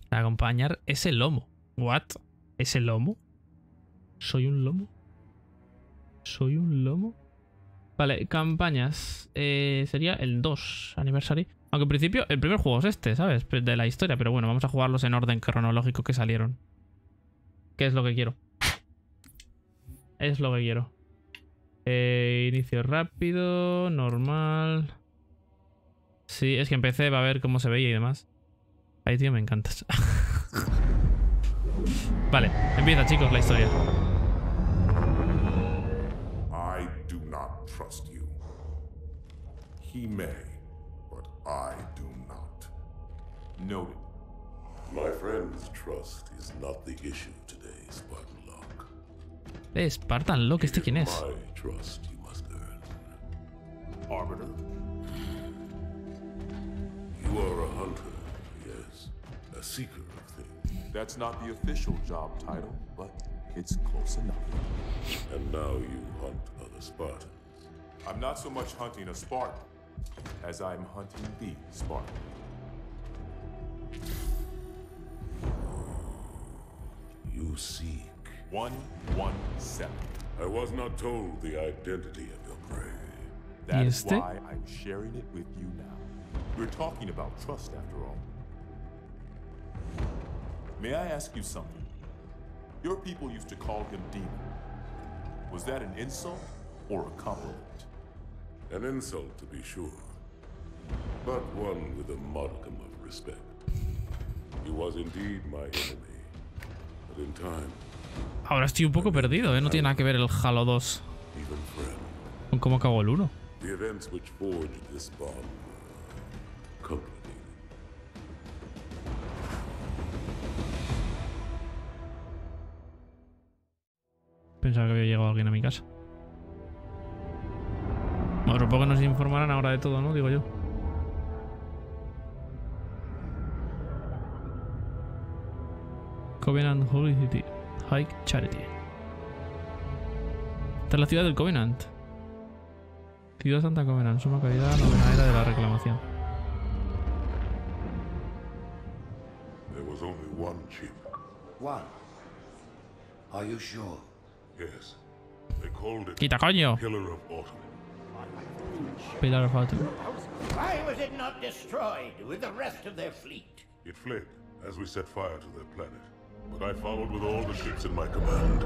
Acompañar ese lomo. ¿What? ¿Ese lomo? ¿Soy un lomo? ¿Soy un lomo? Vale, campañas. Sería el 2 Anniversary. Aunque en principio el primer juego es este, ¿sabes? De la historia. Pero bueno, vamos a jugarlos en orden cronológico que salieron. ¿Qué es lo que quiero? Es lo que quiero. Inicio rápido, normal. Sí, es que empecé a ver cómo se veía y demás. Ay, tío, me encantas. Vale, empieza, chicos, la historia. I do not trust you. He may, but I do not. Noted. My friend's trust is not the issue today, Spartan Locke. Spartan Locke, ¿este quién es? My trust you must earn. Arbiter. You are a hunter, yes. A seeker of things. That's not the official job title, but it's close enough. And now you hunt other Spartans. I'm not so much hunting a Spartan as I'm hunting the Spartan. You seek. 117. I was not told the identity of your prey. That is este? why I'm sharing it with you now. We're talking about trust after all. May I ask you something? Your people used to call him Demon. Was that an insult or a compliment? An insult, to be sure, but one with a modicum of respect. He was indeed my enemy, but in time, Ahora estoy un poco perdido, ¿eh? No tiene nada que ver el Halo 2 even friend. con cómo acabó el 1. The events which forged this bond were complicated. Pensaba que había llegado alguien a mi casa. Bueno, supongo que nos informarán ahora de todo, ¿no? Digo yo. Covenant Holy City. High Charity. Esta es la ciudad del Covenant. Ciudad Santa Covenant. Suma calidad, novena era de la reclamación. There was only one chief. One? Are you sure? Yes. They called it ¡Quita, coño! Pillar of Autumn. Pilar of Autumn. Why was it not destroyed with the rest of their fleet? It fled as we set fire to their planet, but I followed with all the ships in my command.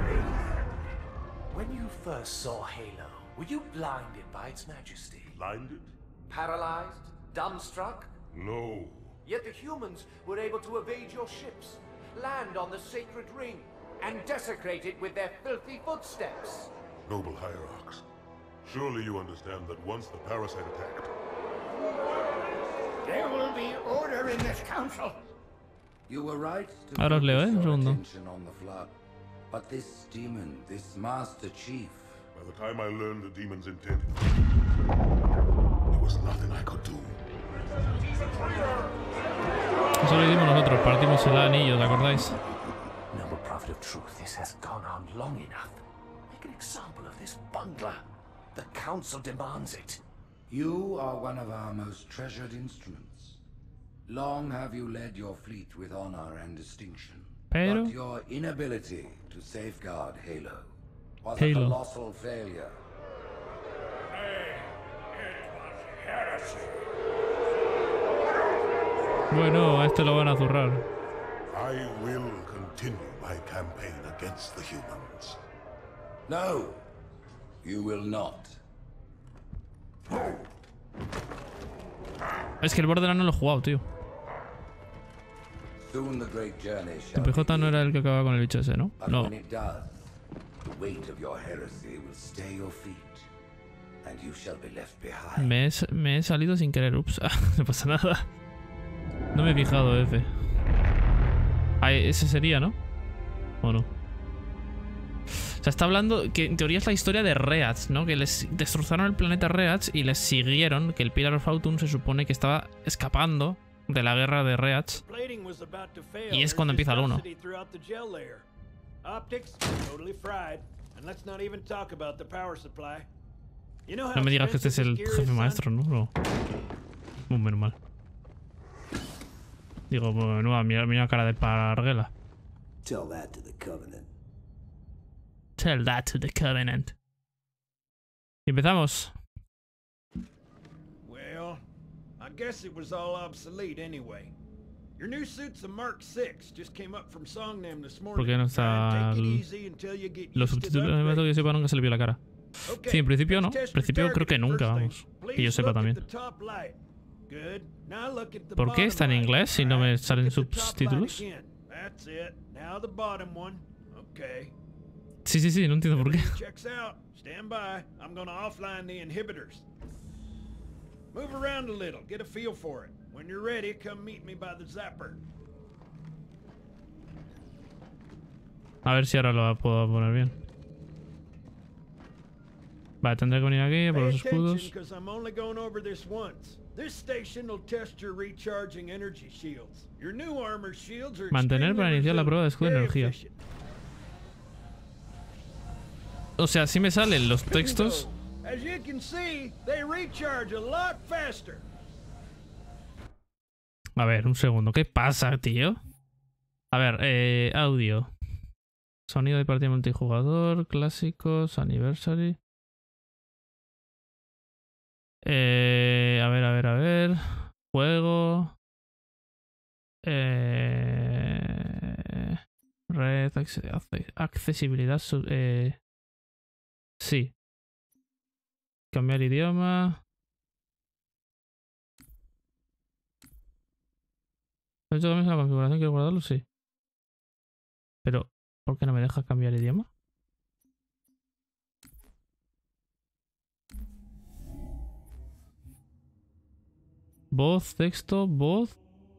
When you first saw Halo, were you blinded by its majesty? Blinded? Paralyzed? Dumbstruck? No. Yet the humans were able to evade your ships, land on the sacred ring, and desecrate it with their filthy footsteps. Noble hierarchs, surely you understand that once the parasite attacked, There will be order in this council. You were right to Ahora os leo, focus un your segundo. attention on the flood. But this demon, this Master Chief, by the time I learned the demon's intent, there was nothing I could do. Eso lo hicimos nosotros. Partimos el anillo, ¿te acordáis? Noble prophet of truth, this has gone on long enough. Make an example of this bungler. The council demands it. you are one of our most treasured instruments. Long have you led your fleet with honor and distinction. Pero But your inability to safeguard Halo was Halo. a colossal failure. bueno, a este lo van a zurrar. I will continue my campaign against the humans. No, you will not. Es que el Borderlands no lo he jugado, tío. Soon the great journey Tu shall PJ no era el que acababa con el bicho ese, ¿no? But No. when it does, the weight of your heresy will stay your feet, and you shall be left behind. Me he salido sin querer, ups. No pasa nada. No me he fijado, F. Ah, ese sería, ¿no? ¿O no? O sea, está hablando que en teoría es la historia de Reats, ¿no? Que les destrozaron el planeta Reats y les siguieron, que el Pillar of Autumn se supone que estaba escapando de la guerra de Reats. Y es cuando empieza el 1. No me digas que este es el jefe maestro, ¿no? No. Muy normal. Digo, bueno, mira cara de parguela. Tell that to the Covenant. Tell that to the Covenant. Y empezamos. Well, I guess it was all obsolete anyway. Your new suit's a Mark 6. Just came up from Songnam this morning. ¿Por qué no está los subtítulos? Me que sepa nunca se le vio la cara. Sí, en principio no. En principio creo que nunca, vamos. Que yo sepa también. ¿Por qué está en inglés si no me salen subtítulos? Sí, no entiendo por qué. Move around a little, get a feel for it. When you're ready, come meet me by the zapper. A ver si ahora lo puedo poner bien. Vale, tendré que venir aquí por los escudos. Mantener para iniciar la prueba de escudo de energía. O sea, si me salen los textos. A ver, un segundo. ¿Qué pasa, tío? A ver, audio. Sonido de partida multijugador, clásicos, anniversary. A ver. Juego. Red, accesibilidad. Sí. Cambiar idioma. ¿Has hecho cambios en la configuración? ¿Quiero guardarlo? Sí. Pero, ¿por qué no me deja cambiar idioma? Voz, texto, voz.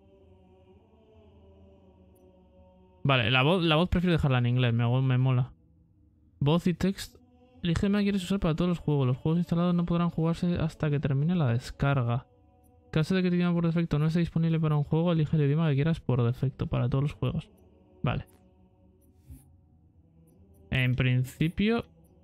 Vale, la voz prefiero dejarla en inglés, me mola. Voz y texto. Elige qué quieres usar para todos los juegos. Los juegos instalados no podrán jugarse hasta que termine la descarga. En caso de que el idioma por defecto no esté disponible para un juego, elige el idioma que quieras por defecto para todos los juegos. Vale. En principio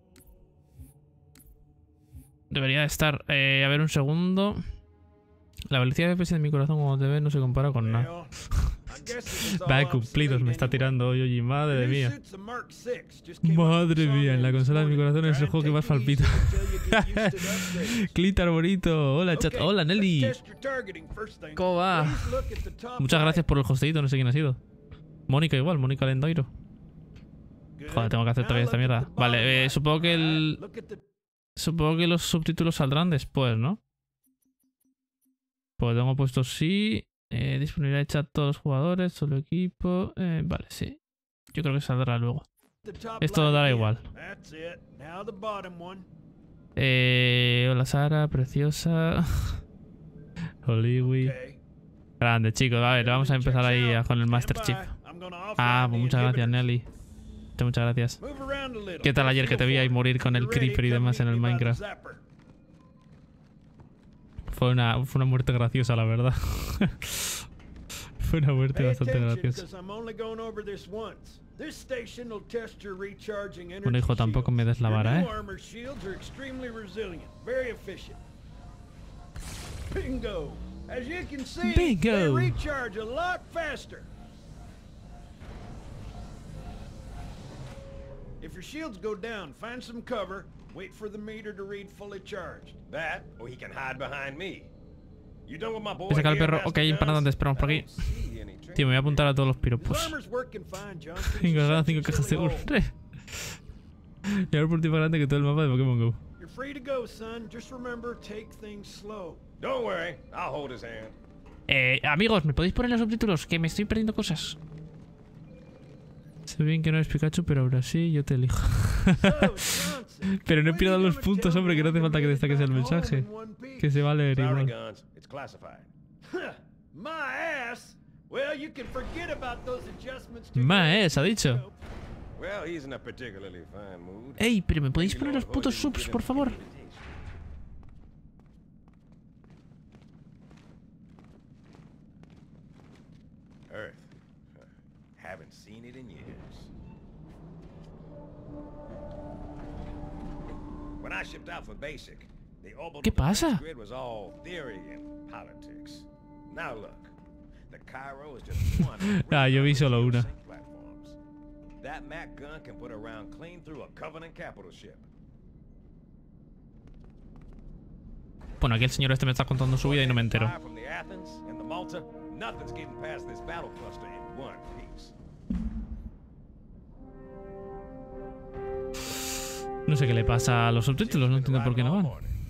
debería de estar. A ver, un segundo. La velocidad de FPS de mi corazón cuando te ve no se compara con nada. Va, cumplidos, me está tirando hoy, oye, madre mía. Madre mía, en la consola de mi corazón es el juego que más palpita. Clitar bonito. Hola, chat. Hola, Nelly. ¿Cómo va? Muchas gracias por el hostedito, no sé quién ha sido. Mónica igual, Mónica Lendoiro. Joder, tengo que hacer todavía esta mierda. Vale, supongo que los subtítulos saldrán después, ¿no? Pues tengo puesto sí. Disponibilidad de chat todos los jugadores, solo equipo. Vale, sí. Yo creo que saldrá luego. Esto dará igual. Hola Sara, preciosa. Hollywood. Grande, chicos. A ver, vamos a empezar ahí con el Master Chief. Ah, pues muchas gracias, Nelly. Muchas gracias. ¿Qué tal ayer que te vi ahí morir con el Creeper y demás en el Minecraft? Fue una muerte graciosa, la verdad. Fue una muerte bastante graciosa. Bueno, hijo, tampoco me des la vara, ¿eh? Bingo! As you can see, Bingo! they recharge a lot faster. If your shields go down, find some cover. Wait for the meter to read fully charged. That, or he can hide behind me. You done with my boy? Voy a sacar el perro. Ok, para donde esperamos por aquí. Tío, me voy a apuntar a todos los piropos. Venga, ganan 5 cajas de oro. Y ahora por último grande que todo el mapa de Pokémon GO. You're free to go, son. Just remember, take things slow. Don't worry, I'll hold his hand. Amigos, ¿me podéis poner los subtítulos? Que me estoy perdiendo cosas. Sé bien que no eres Pikachu, pero ahora sí, yo te elijo. Pero no pierdas los puntos, hombre, que no hace falta que destaques el mensaje. Que se va a leer igual. Maes, ha dicho. Ey, pero ¿me podéis poner los putos subs, por favor? ¿Qué pasa? The Cairo is just one. Ah, yo vi solo una. That Mac gun can put a round clean through a Covenant capital ship. Bueno, aquí el señor este me está contando su vida y no me entero. From the Athens and the Malta, nothing's getting past this battle cluster in one piece. No sé qué le pasa a los subtítulos, no entiendo por qué no van.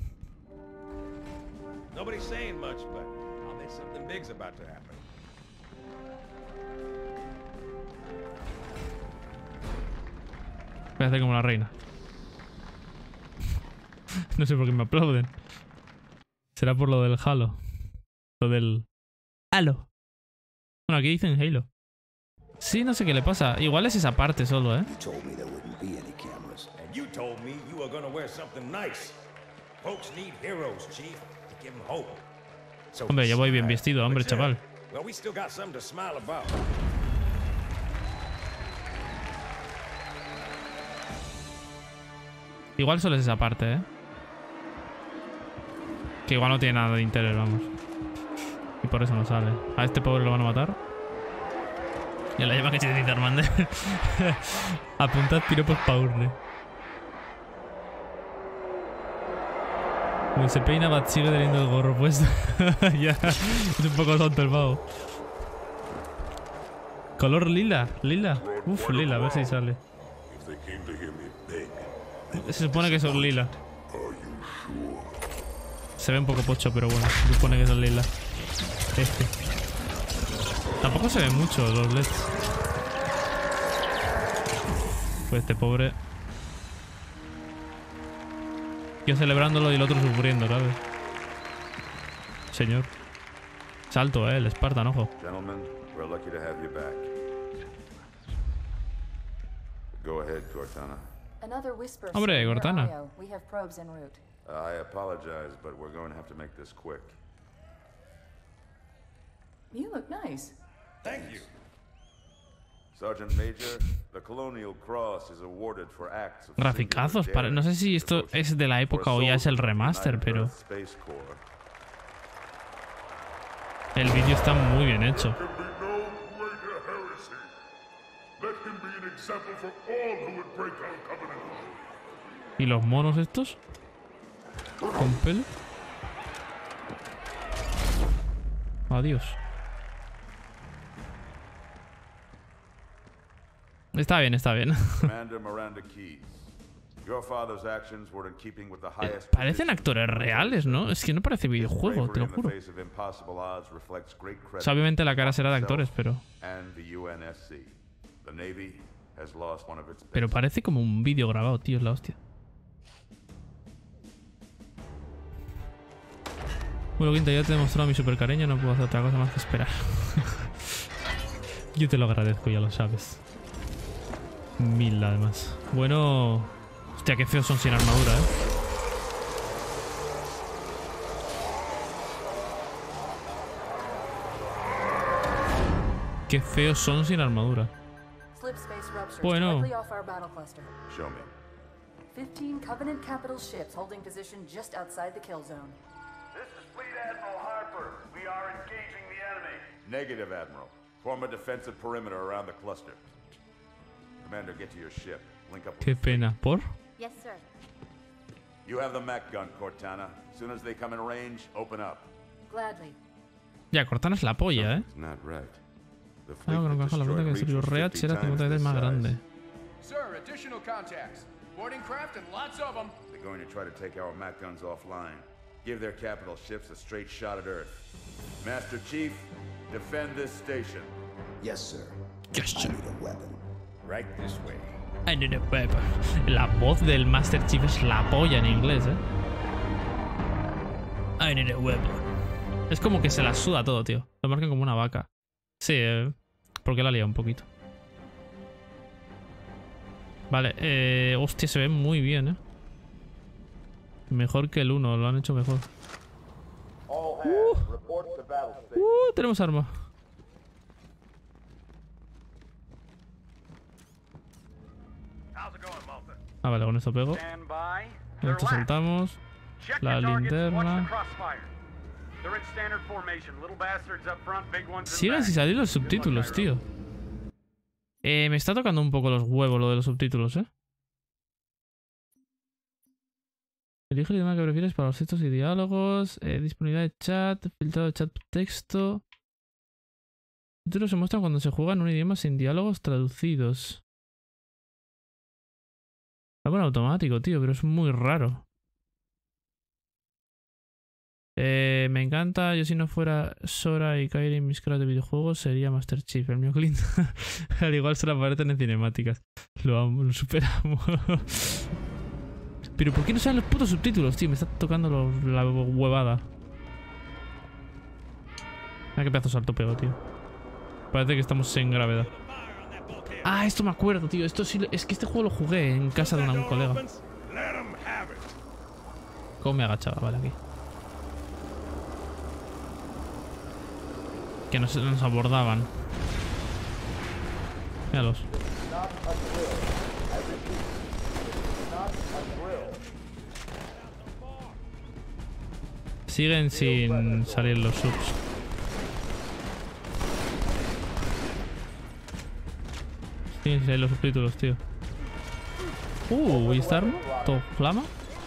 Nobody's saying much, but I'll bet something big's about to happen. Voy a hacer como la reina. No sé por qué me aplauden. Será por lo del Halo. Lo del Halo. Bueno, aquí dicen Halo. Sí, no sé qué le pasa. Igual es esa parte solo, ¿eh? You told me you were gonna wear something nice. Folks need heroes, Chief, to give them hope. So Hombre, yo voy bien vestido, hombre, chaval. Well, we still got something to smile about. Igual solo es esa parte, ¿eh? Que igual no tiene nada de interés, vamos. Y por eso no sale. A este pobre lo van a matar. Y a la lleva que se dice Armando. Apuntad piropos pa' urne. Como se peina, Bat sigue teniendo el gorro puesto. Ya, es un poco tonto el pavo. Color lila, lila. Uf, lila, a ver si sale. Se supone que son lila. Se ve un poco pocho, pero bueno, se supone que son lila. Este. Tampoco se ven mucho los LEDs. Pues este pobre. Yo celebrándolo y el otro sufriendo, ¿sabes? Señor. Salto, el Spartan, ojo. Gentlemen, we're lucky to have you back. Go ahead, Cortana. Hombre, Cortana. I apologize, but we're going to have to make this quick. You look nice. Thank you. Sergeant Major, the Colonial Cross is awarded for acts of Graficazos, no sé si esto es de la época o ya es el remaster, pero el vídeo está muy bien hecho. ¿Y los monos estos? ¿Con pelo? Adiós. Está bien, está bien. Parecen actores reales, ¿no? Es que no parece videojuego, te lo juro. O sea, obviamente la cara será de actores, pero... Pero parece como un vídeo grabado, tío, es la hostia. Bueno, Quinta, ya te he demostrado mi super cariño, no puedo hacer otra cosa más que esperar. Yo te lo agradezco, ya lo sabes. 1000 además. Bueno... Hostia, qué feos son sin armadura, ¿eh? Qué feos son sin armadura. Bueno. 15 Covenant capital ships holding position just outside the kill zone. This is Fleet Admiral Harper. We are engaging the enemy. Negative, Admiral. Form a defensive perimeter around the cluster. Commander, get to your ship. Link up with Qué pena, ¿por? Yes, sir. You have the Mac gun, Cortana. As soon as they come in range, open up. Gladly. Ya, Cortana es la polla, ¿eh? Not right. Ah, con la flota que destruyó Reach era 50 veces más grande. Sir, additional contacts. Boarding craft and lots of them. They're going to try to take our Mac guns offline. Give their capital ships a straight shot at Earth. Master Chief, defend this station. Yes, sir. Yes, sir. I need a weapon. Right this way. I need a weapon. La voz del Master Chief es la polla en inglés, ¿eh? I need a weapon. Es como que se la suda todo, tío. Lo marcan como una vaca. Sí, porque la ha liado un poquito. Vale, hostia, se ve muy bien, ¿eh? Mejor que el 1, lo han hecho mejor. Tenemos arma. Ah, vale, con esto pego. Esto saltamos. La linterna. Siguen sin salir los subtítulos, tío. Me está tocando un poco los huevos lo de los subtítulos, ¿eh? Elige el idioma que prefieres para los textos y diálogos. Disponibilidad de chat. Filtrado de chat texto. Los subtítulos se muestran cuando se juega en un idioma sin diálogos traducidos. Algo en automático, tío, pero es muy raro. Me encanta. Yo si no fuera Sora y Kairi en mis caras de videojuegos sería Master Chief. El mío Clint. Al igual solo aparecen en cinemáticas. Lo amo, lo superamos. Pero ¿por qué no salen los putos subtítulos, tío? Me está tocando la huevada. Mira qué pedazo de salto pego, tío. Parece que estamos en gravedad. Ah, esto me acuerdo, tío. Esto sí, es que este juego lo jugué en casa de un colega. ¿Cómo me agachaba? Vale, aquí. Que nos abordaban. Míralos. Siguen sin salir los subs. Siguen sin salir los subtítulos, tío. ¿Y esta arma? ¿Todo flama?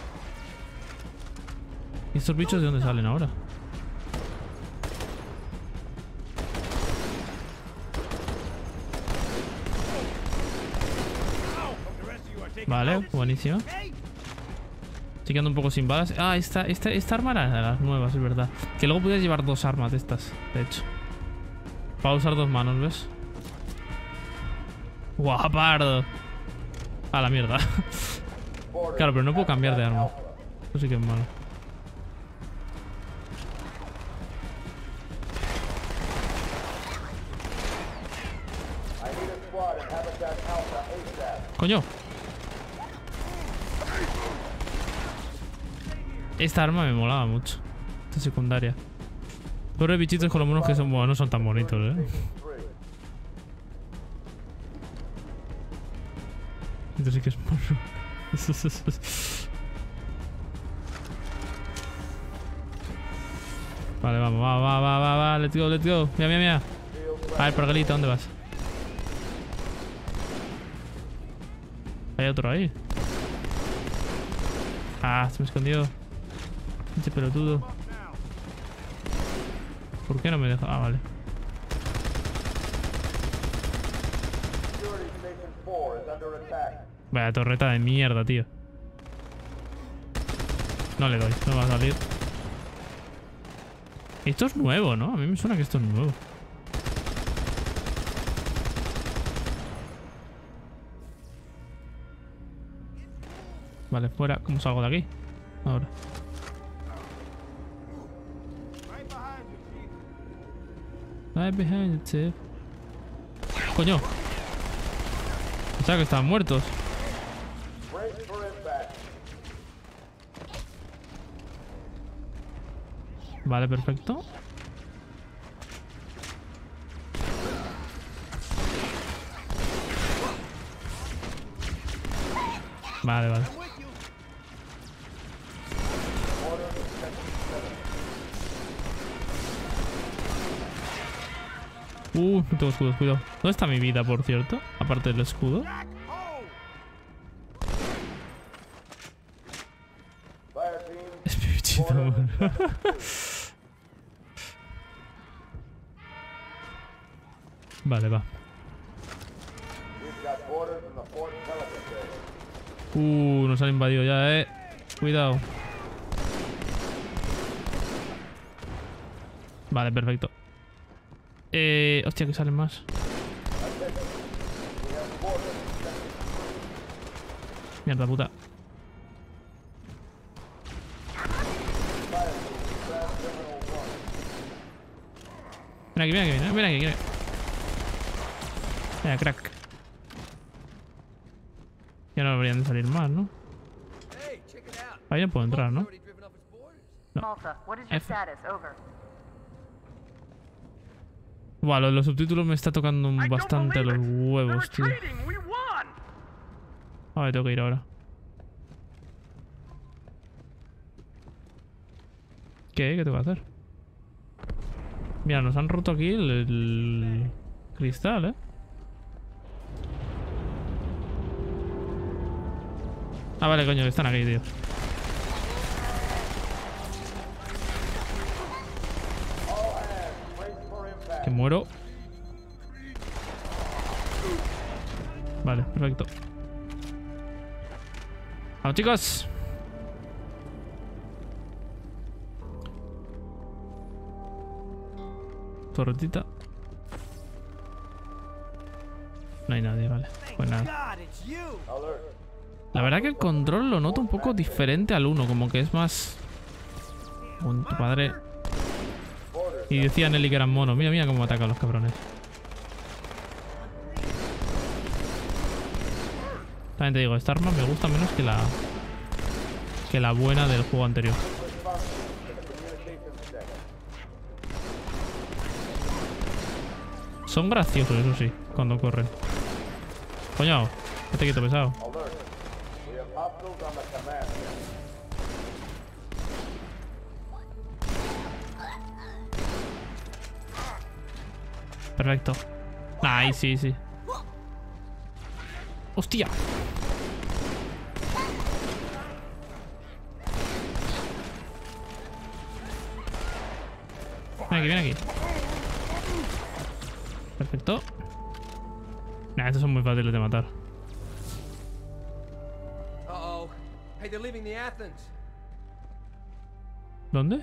¿Y estos bichos de dónde salen ahora? Vale, buenísimo. Estoy quedando un poco sin balas. Ah, esta arma era de las nuevas, es verdad. Que luego podías llevar dos armas de estas, de hecho. Para usar dos manos, ¿ves? ¡Guapardo! A la mierda. Claro, pero no puedo cambiar de arma. Eso sí que es malo. ¡Coño! Esta arma me molaba mucho. Esta secundaria. Pobres bichitos con los monos que son... Bueno, no son tan bonitos, ¿eh? Esto sí que es mono. Vale, vamos, va, let's go. Mira. A ver, Pargalita, ¿dónde vas? Hay otro ahí. Ah, se me escondió. Pinche pelotudo. ¿Por qué no me deja? Ah, vale. Vaya torreta de mierda, tío. No le doy, no va a salir. Esto es nuevo, ¿no? A mí me suena que esto es nuevo. Vale, fuera. ¿Cómo salgo de aquí? Ahora. Right behind you, Chief. ¡Coño! Pensaba que estaban muertos. Vale, perfecto. Vale. No tengo escudos, cuidado. ¿Dónde está mi vida, por cierto? Aparte del escudo. Es mi bichito, man. Vale, va. Nos han invadido ya, Cuidado. Vale, perfecto. Hostia, que salen más. Mierda puta. Ven aquí. Mira, crack. Ya no deberían de salir más, ¿no? Ahí no puedo entrar, ¿no? No. F. Vale, los subtítulos me está tocando bastante los huevos, tío. Vale, tengo que ir ahora. ¿Qué? ¿Qué tengo que hacer? Mira, nos han roto aquí el cristal, ¿eh? Ah, vale, coño, que están aquí, tío. Que muero. Vale, perfecto. ¡Vamos, chicos! Torretita. No hay nadie, vale. Pues nada. La verdad que el control lo noto un poco diferente al 1, como que es más... Tu padre. Y decía Nelly que eran monos. Mira, mira cómo atacan los cabrones. También te digo, esta arma me gusta menos que la buena del juego anterior. Son graciosos, eso sí, cuando corren. Coño, te quito pesado. Perfecto. Ay, sí, sí. ¡Hostia! Ven aquí, ven aquí. Perfecto. Nah, estos son muy fáciles de matar. Hey, they're leaving the Athens. ¿Dónde?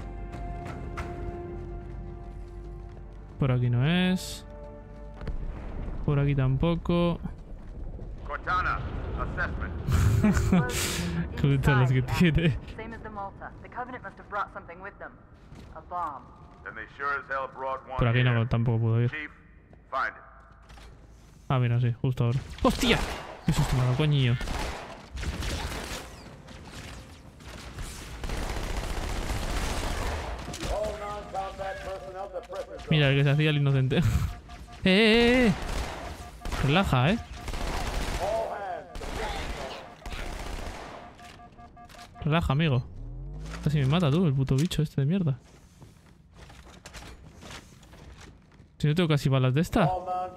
Por aquí no es. Por aquí tampoco. Cortana, assessment. Con todas las que tiene. Same as the Malta. The Covenant must have brought something with them. A bomb. Then they sure as hell brought one Por aquí no, here. tampoco puedo ir. Chief, find it. Ah, mira, sí, justo ahora. ¡Hostia! ¡Qué susto me ha dado, coñillo! Mira, el que se hacía el inocente. ¡Eh! Relaja, Relaja, amigo. Casi me mata tú, el puto bicho este de mierda. Si no tengo casi balas de esta.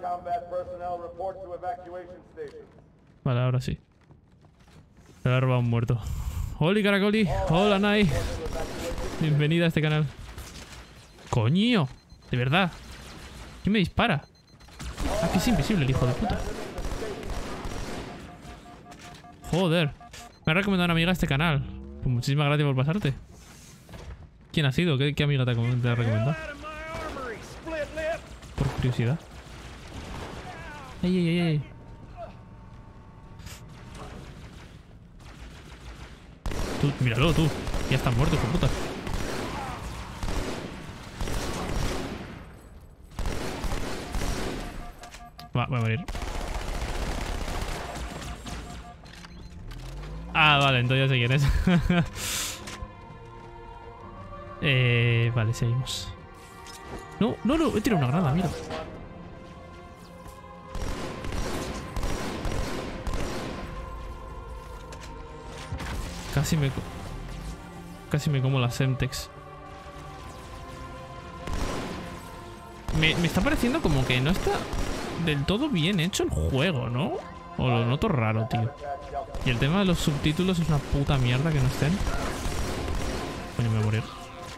Vale, ahora sí. Se le ha robado un muerto. ¡Holi, Caracoli! ¡Hola, Nai! Bienvenida a este canal. ¡Coño! De verdad. ¿Quién me dispara? Ah, que es invisible el hijo de puta. Joder. Me ha recomendado una amiga este canal. Pues muchísimas gracias por pasarte. ¿Quién ha sido? ¿Qué amiga te ha recomendado? Por curiosidad. ¡Ey, ey, ey! Tú, míralo, tú. Ya estás muerto, hijo de puta. Voy a morir. Ah, vale, entonces ya sé quién es. Vale, seguimos. No, no, no, he tirado una granada, mira. Casi me como la Semtex. Me está pareciendo como que no está del todo bien hecho el juego, ¿no? O lo noto raro, tío. Y el tema de los subtítulos es una puta mierda que no estén. Coño, me voy a morir.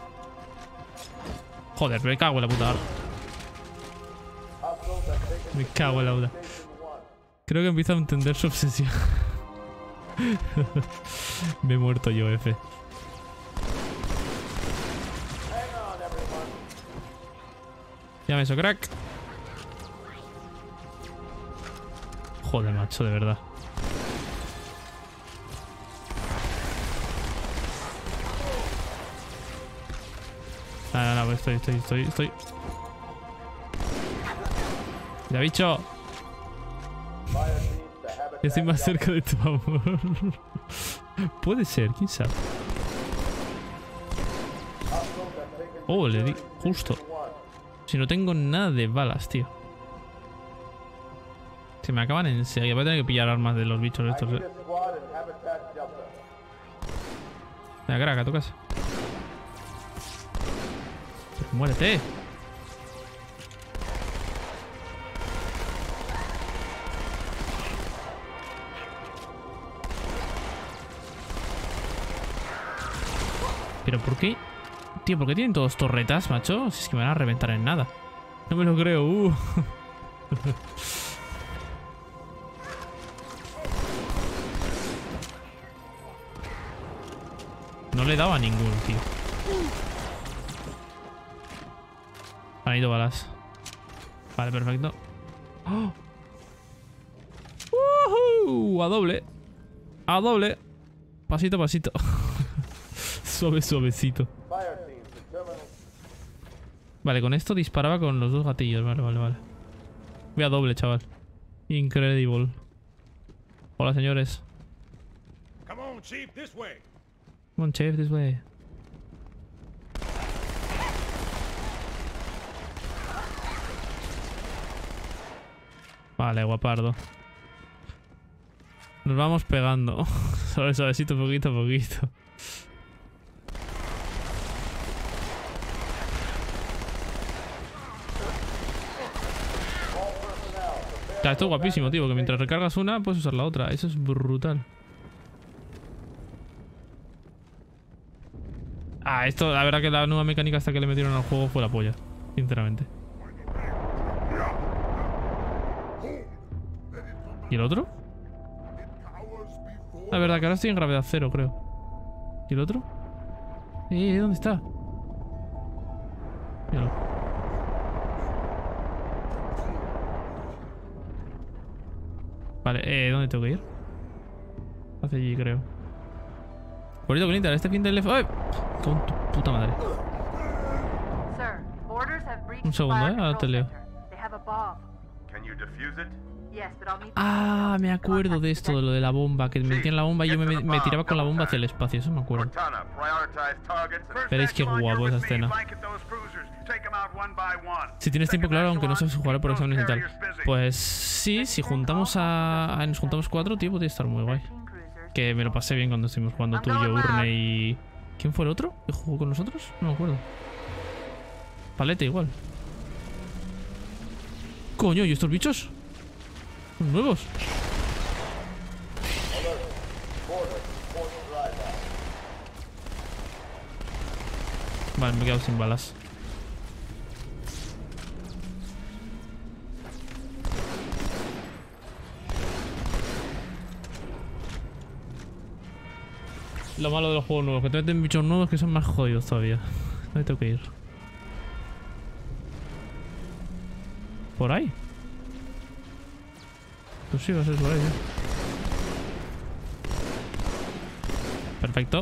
Joder, me cago en la puta hora. Me cago en la puta. Creo que empiezo a entender su obsesión. Me he muerto yo, F. Llame eso, crack. Joder, macho, de verdad. No, estoy. Ya, bicho. Estoy más cerca de tu amor. Puede ser, quién sabe. Oh, le di justo. Si no tengo nada de balas, tío. Se me acaban enseguida. Voy a tener que pillar armas de los bichos estos. Venga, crack, a tu casa. Pero muérete. ¿Pero por qué? Tío, ¿por qué tienen todos torretas, macho? Si es que me van a reventar en nada. No me lo creo, No le he dado a ninguno, tío. Han ido balas. Vale, perfecto. ¡Oh! ¡Woohoo! A doble. A doble. Pasito a pasito. Suave, suavecito. Vale, con esto disparaba con los dos gatillos. Vale, vale, vale. Voy a doble, chaval. Incredible. Hola, señores. Come on, Chief, this way. Come on, Chief, this way. Vale, guapardo. Nos vamos pegando. Suave, suavecito, poquito a poquito. Esto es guapísimo, tío, que mientras recargas una, puedes usar la otra. Eso es brutal. Ah, esto, la verdad que la nueva mecánica hasta que le metieron al juego fue la polla, sinceramente. ¿Y el otro? La verdad que ahora estoy en gravedad cero, creo. ¿Y el otro? ¿Dónde está? Míralo. Vale, ¿dónde tengo que ir? Hacia allí, creo. Bonito, bonita, este fin del... ¡Ay! Con tu puta madre. Un segundo, ahora te leo. Ah, me acuerdo de esto, de lo de la bomba. Que me metían la bomba y yo me tiraba con la bomba hacia el espacio. Eso me acuerdo. Veréis qué guapo esa escena. Si tienes tiempo, claro, aunque no sabes jugar por exámenes y tal. Pues sí, si juntamos nos juntamos 4, tío, podría estar muy guay. Que me lo pasé bien cuando estuvimos jugando tú, yo, Urne y... ¿Quién fue el otro que jugó con nosotros? No me acuerdo. Palete igual. Coño, ¿y estos bichos? ¿Son nuevos? Vale, me he quedado sin balas. Lo malo de los juegos nuevos, que te meten bichos nuevos que son más jodidos todavía. ¿Dónde tengo que ir? ¿Por ahí? Pues sí, va a ser por ahí, ¿eh? Perfecto.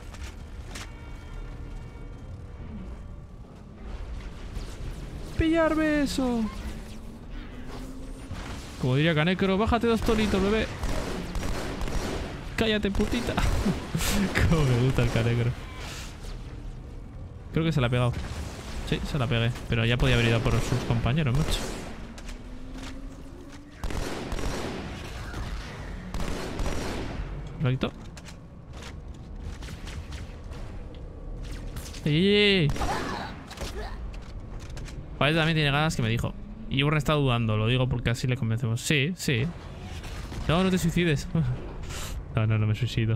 ¡Pillarme eso! Como diría Kanekro, bájate 2 tonitos, bebé. Cállate, putita. Cómo me gusta el Kanekro. Creo que se la ha pegado. Sí, se la pegué. Pero ya podía haber ido por sus compañeros, macho. Perfecto. ¡Ey! Parece también tiene ganas que me dijo. Y Urne está dudando, lo digo porque así le convencemos. Sí, sí. No, no te suicides. No, no, no me suicido.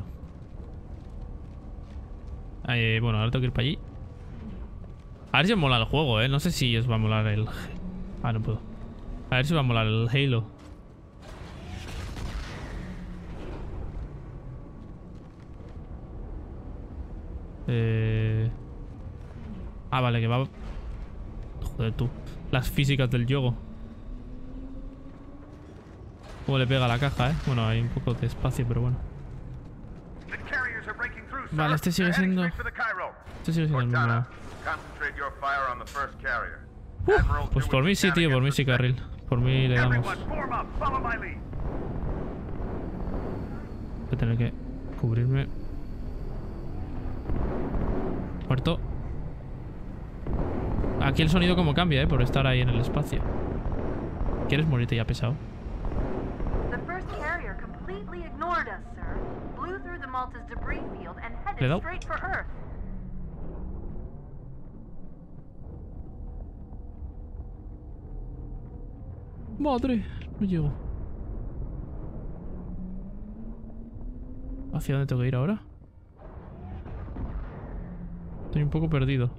Bueno, ahora tengo que ir para allí. A ver si os mola el juego, No sé si os va a molar el... Ah, no puedo. A ver si os va a molar el Halo. Ah, vale, que va... Joder, tú. Las físicas del yogo. Cómo le pega a la caja, Bueno, hay un poco de espacio, pero bueno. Vale, este sigue siendo... Este sigue siendo el mismo. Pues por mí sí, tío, por mí sí, Carril. Por mí le damos. Voy a tener que cubrirme. Muerto. Aquí el sonido como cambia, por estar ahí en el espacio. ¿Quieres morirte ya pesado? Le he dado. Madre, no llego. ¿Hacia dónde tengo que ir ahora? Estoy un poco perdido.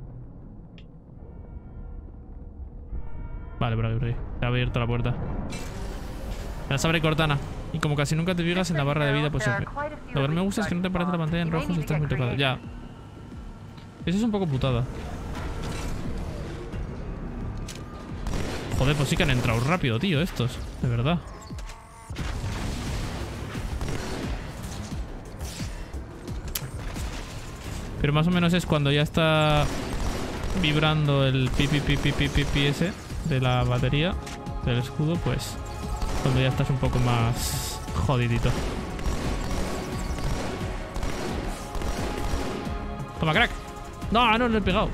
Vale, por aquí. Se ha abierto la puerta. Ya se abre Cortana. Y como casi nunca te fijas en la barra de vida, pues lo que no me gusta es que no te aparece la pantalla en rojo si estás muy tocado. Ya. Eso es un poco putada. Joder, pues sí que han entrado rápido, tío, estos. De verdad. Pero más o menos es cuando ya está vibrando el pi ese de la batería del escudo, pues cuando ya estás un poco más jodidito. Toma, crack. No, no le he pegado.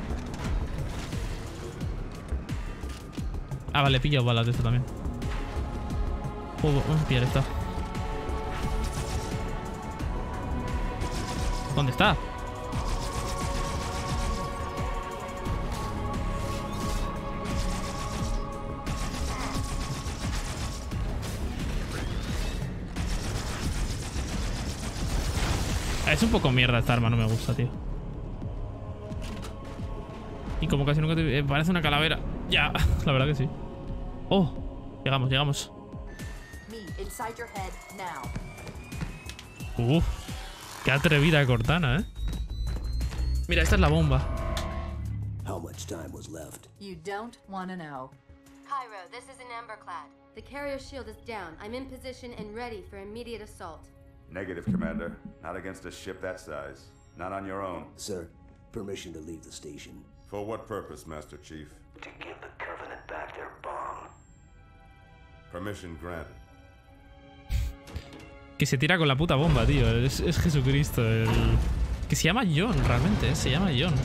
Ah, vale, he pillado balas de esto también. Pillar esta. ¿Dónde está? Es un poco mierda esta arma, no me gusta, tío. Y como casi nunca te... parece una calavera. Ya, la verdad que sí. Oh, llegamos, llegamos. Qué atrevida Cortana, ¿eh? Mira, esta es la bomba. How much time was left? You don't want to know. Cairo, this is an Emberclad. The carrier shield is down. I'm in position and ready for immediate assault. Negative, Commander. Not against a ship that size. Not on your own. Sir, permission to leave the station. For what purpose, Master Chief? To give the Covenant back their bomb. Permission granted. Que se tira con la puta bomba, tío. Es Jesucristo. Que se llama John, realmente, ¿eh? Se llama John.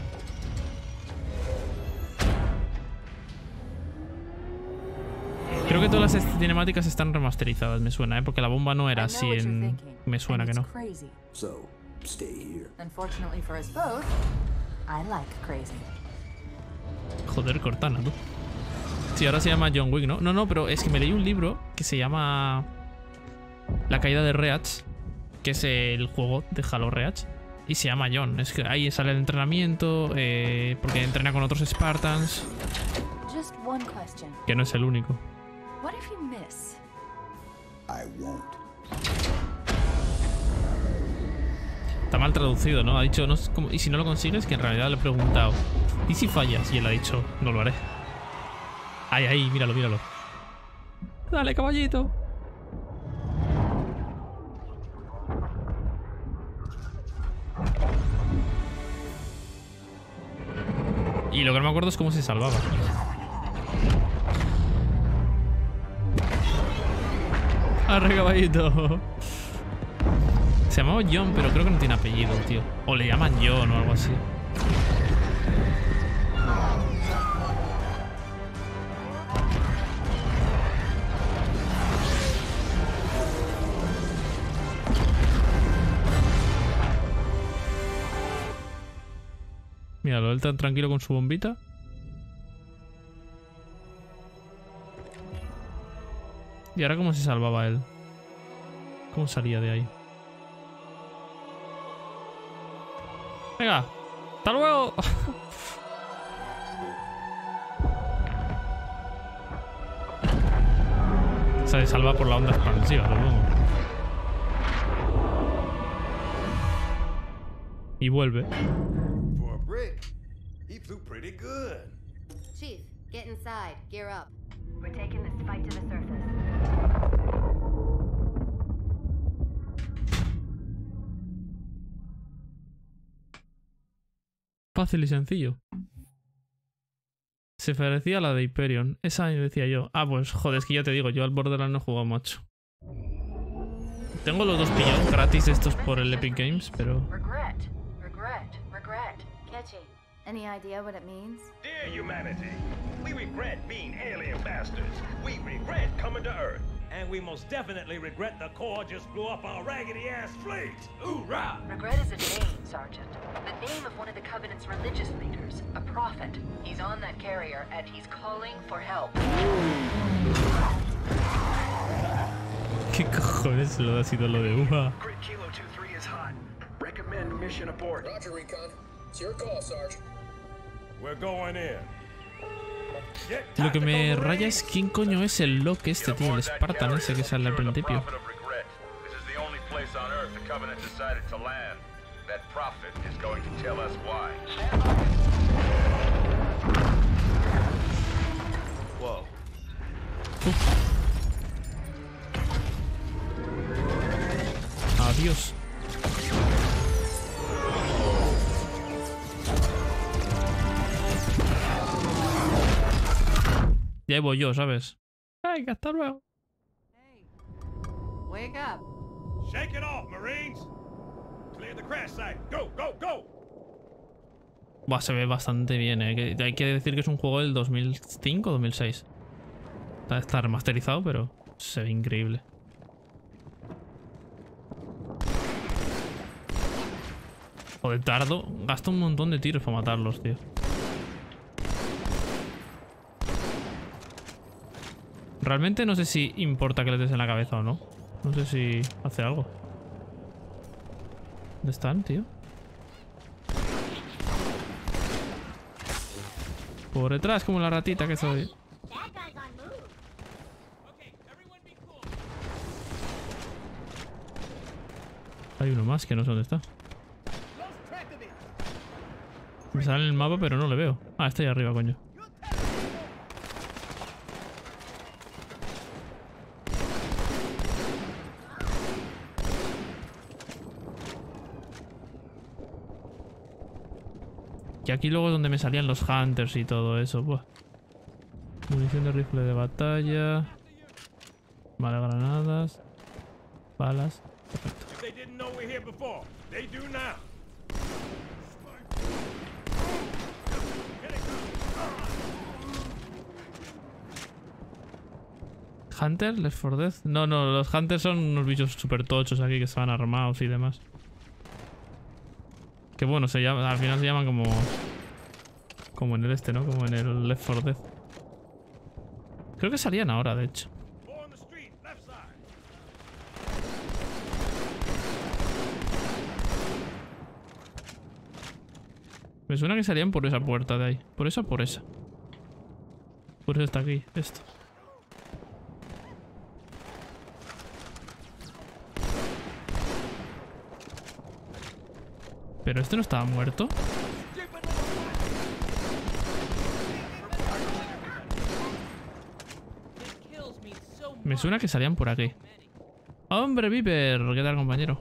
Creo que todas las cinemáticas están remasterizadas, me suena, ¿eh? Porque la bomba no era así en... Me suena que no. So, stay here. Unfortunately for us both, I like crazy. Joder, Cortana, tú. Sí, ahora se llama John Wick, ¿no? No, pero es que me leí un libro que se llama La caída de Reach, que es el juego de Halo Reach, y se llama John. Es que ahí sale el entrenamiento, porque entrena con otros Spartans. Just one question. Que no es el único. What if you miss? I won't. Está mal traducido, ¿no? Ha dicho, no es como, y si no lo consigues, que en realidad le he preguntado, ¿y si fallas? Y él ha dicho, no lo haré. Ahí, míralo, míralo. Dale, caballito. Y lo que no me acuerdo es cómo se salvaba. Arre, caballito. Se llamaba John, pero creo que no tiene apellido, tío. O le llaman John o algo así. Míralo, él tan tranquilo con su bombita. ¿Y ahora cómo se salvaba él? ¿Cómo salía de ahí? Venga, ¡hasta luego! Se salva por la onda expansiva, supongo. Y vuelve. For a brick, he flew pretty good. Chief, get inside. Gear up. We're taking this fight to the surface. Fácil y sencillo. Se parecía a la de Hyperion. Esa decía yo. Ah, pues joder, es que ya te digo, yo al Borderlands no he jugado mucho. Tengo los dos pillados gratis estos por el Epic Games, pero... Regret. Catchy. Any idea what it means? Dear humanity, we regret being alien bastards. We regret coming to Earth. And we most definitely regret the Corps just blew up our raggedy-ass fleet. Hoorah! Regret is a name, Sergeant. The name of one of the Covenant's religious leaders, a prophet. He's on that carrier, and he's calling for help. ¿Qué cojones lo ha sido lo de Uva? Grid Kilo 2-3 is hot. Recommend mission abort. Roger, Recon. Lo que me raya es quién coño es el Locke este, tío, el Spartan ese que sale al principio. Adiós. Ya voy yo, ¿sabes? Ay, que hasta luego. Wake up. Shake it off, Marines. Clear the crash site. Go, go, go. Buah, se ve bastante bien, ¿eh? Hay que decir que es un juego del 2005 o 2006. Está remasterizado, pero se ve increíble. Joder, tardo. Gasto un montón de tiros para matarlos, tío. Realmente no sé si importa que les des en la cabeza o no. No sé si hace algo. ¿Dónde están, tío? Por detrás, como la ratita que soy. Hay uno más que no sé dónde está. Me sale en el mapa pero no le veo. Ah, está ahí arriba, coño. Y aquí luego es donde me salían los Hunters y todo eso. Buah. Munición de rifle de batalla. Vale, granadas. Balas. Perfecto. ¿Hunter? ¿Left 4 Dead? No, los Hunters son unos bichos super tochos aquí que estaban armados y demás. Que bueno, al final se llaman como en el este, ¿no? Como en el Left 4 Dead. Creo que salían ahora, de hecho. Me suena que salían por esa puerta de ahí. Por esa o por esa. Por eso está aquí, esto. Pero este no estaba muerto. Me suena que salían por aquí. ¡Hombre, Viper! ¿Qué tal, compañero?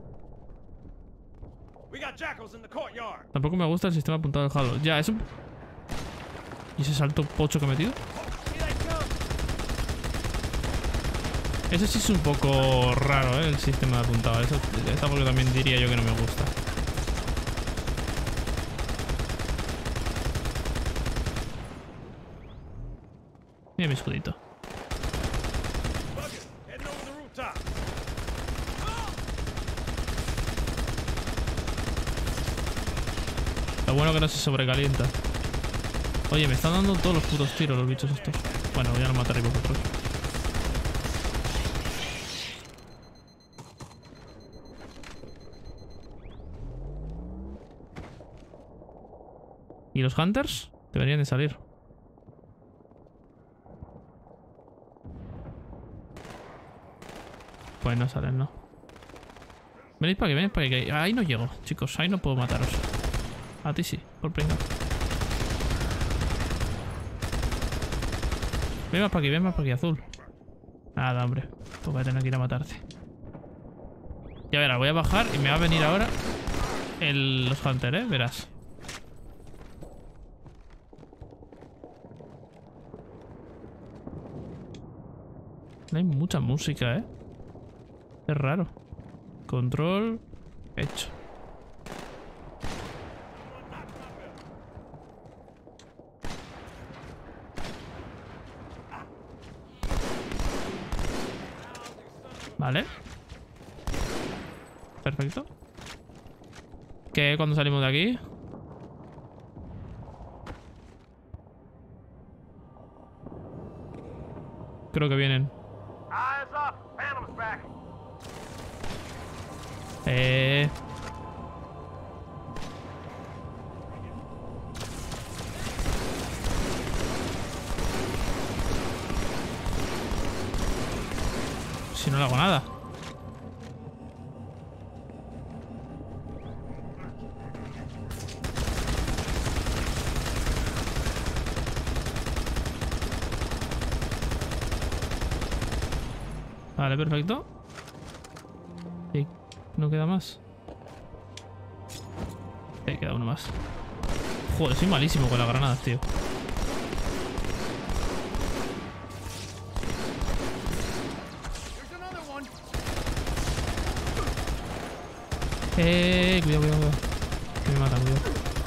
Tampoco me gusta el sistema apuntado del Halo. Ya, eso... ¿Y ese salto pocho que he metido? Eso sí es un poco raro, ¿eh? El sistema de apuntado. Eso es algo que también diría yo que no me gusta. Mira mi escudito. Lo bueno que no se sobrecalienta. Oye, me están dando todos los putos tiros los bichos estos. Bueno, ya no mataréis vosotros. ¿Y los Hunters? Deberían de salir. Pues no salen, ¿no? Venid para aquí, Ahí no llego, chicos. Ahí no puedo mataros. A ti sí, por pringado. Ven más para aquí, azul. Nada, hombre. Pues voy a tener que ir a matarte. Ya verás, voy a bajar y me va a venir ahora los Hunters, ¿eh? Verás. Hay mucha música, ¿eh? Es raro. Control. Hecho. Vale. Perfecto. ¿Qué? ¿Cuándo salimos de aquí? Creo que vienen. Si no le hago nada. Vale, perfecto. Y no queda más. Queda uno más. Joder, soy malísimo con las granadas, tío. Cuidado, cuidado. Que me matan, cuidado.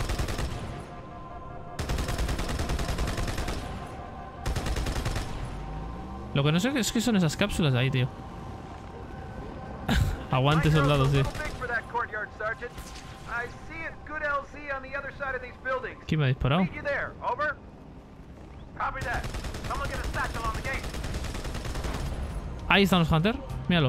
Lo que no sé es qué son esas cápsulas de ahí, tío. Aguante, soldados, tío. ¿Quién me ha disparado? Ahí están los Hunters. Míralo.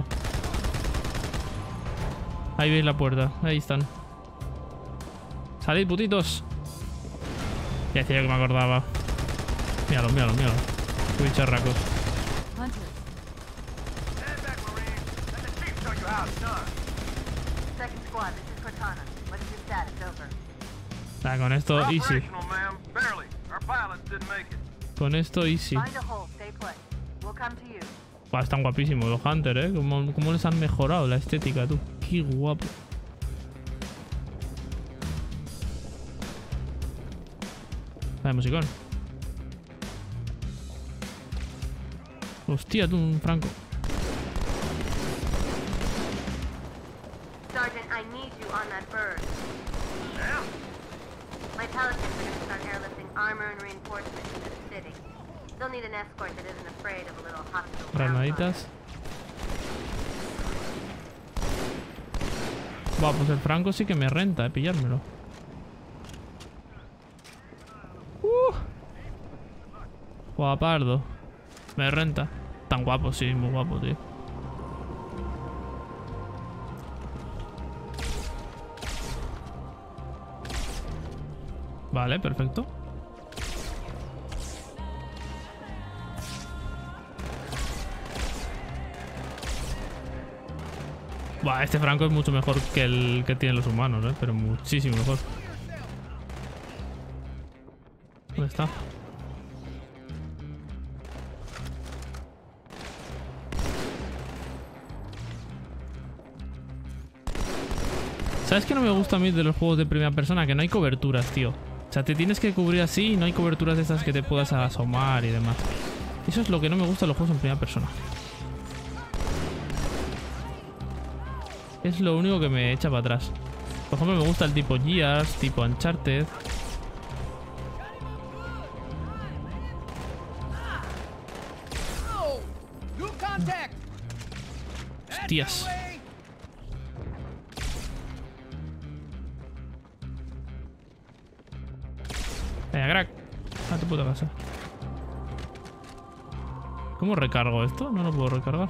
Ahí veis la puerta. Ahí están. Salid, putitos. Ya decía yo que me acordaba. Míralo, míralo, míralo. Qué bicharracos. Ah, con esto easy. Con esto easy. Buah, están guapísimos los Hunters, ¿eh? ¿Cómo les han mejorado la estética, tú? Qué guapo. Vale, musicón. Hostia, tú, un franco. Sergeant, I need you on that bird. Yeah. My Paladins are going to start airlifting armor and reinforcements into the city. They'll need an escort that isn't afraid of a little hostile. Granaditas. Buah, pues el franco sí que me renta, pillármelo. Guapardo. Me renta. Tan guapo, sí, muy guapo, tío. Vale, perfecto. Buah, este franco es mucho mejor que el que tienen los humanos, ¿eh? Pero muchísimo mejor. ¿Dónde está? ¿Sabes qué no me gusta a mí de los juegos de primera persona? Que no hay coberturas, tío. O sea, te tienes que cubrir así y no hay coberturas de estas que te puedas asomar y demás. Eso es lo que no me gusta de los juegos en primera persona. Es lo único que me echa para atrás. Por ejemplo, me gusta el tipo Gears, tipo Uncharted. Hostias. Venga, crack. A tu puta casa. ¿Cómo recargo esto? No lo puedo recargar.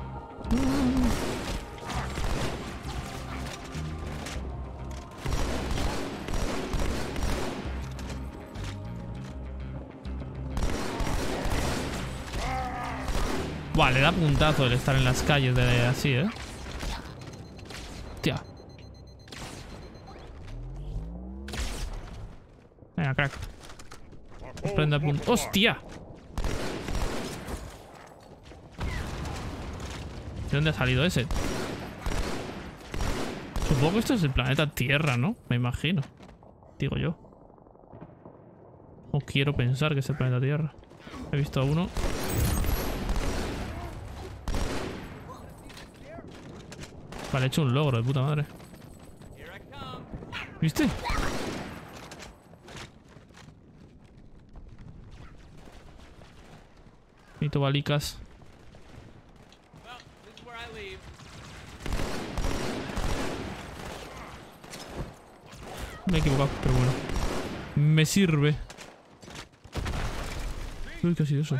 Buah, le da puntazo el estar en las calles de así, ¿eh? Hostia. Venga, crack. Prenda punto. ¡Hostia! ¿De dónde ha salido ese? Supongo que esto es el planeta Tierra, ¿no? Me imagino. Digo yo. O quiero pensar que es el planeta Tierra. He visto a uno. Vale, he hecho un logro de puta madre. ¿Viste? Necesito balicas. Me he equivocado, pero bueno. Me sirve. Uy, ¿qué ha sido eso?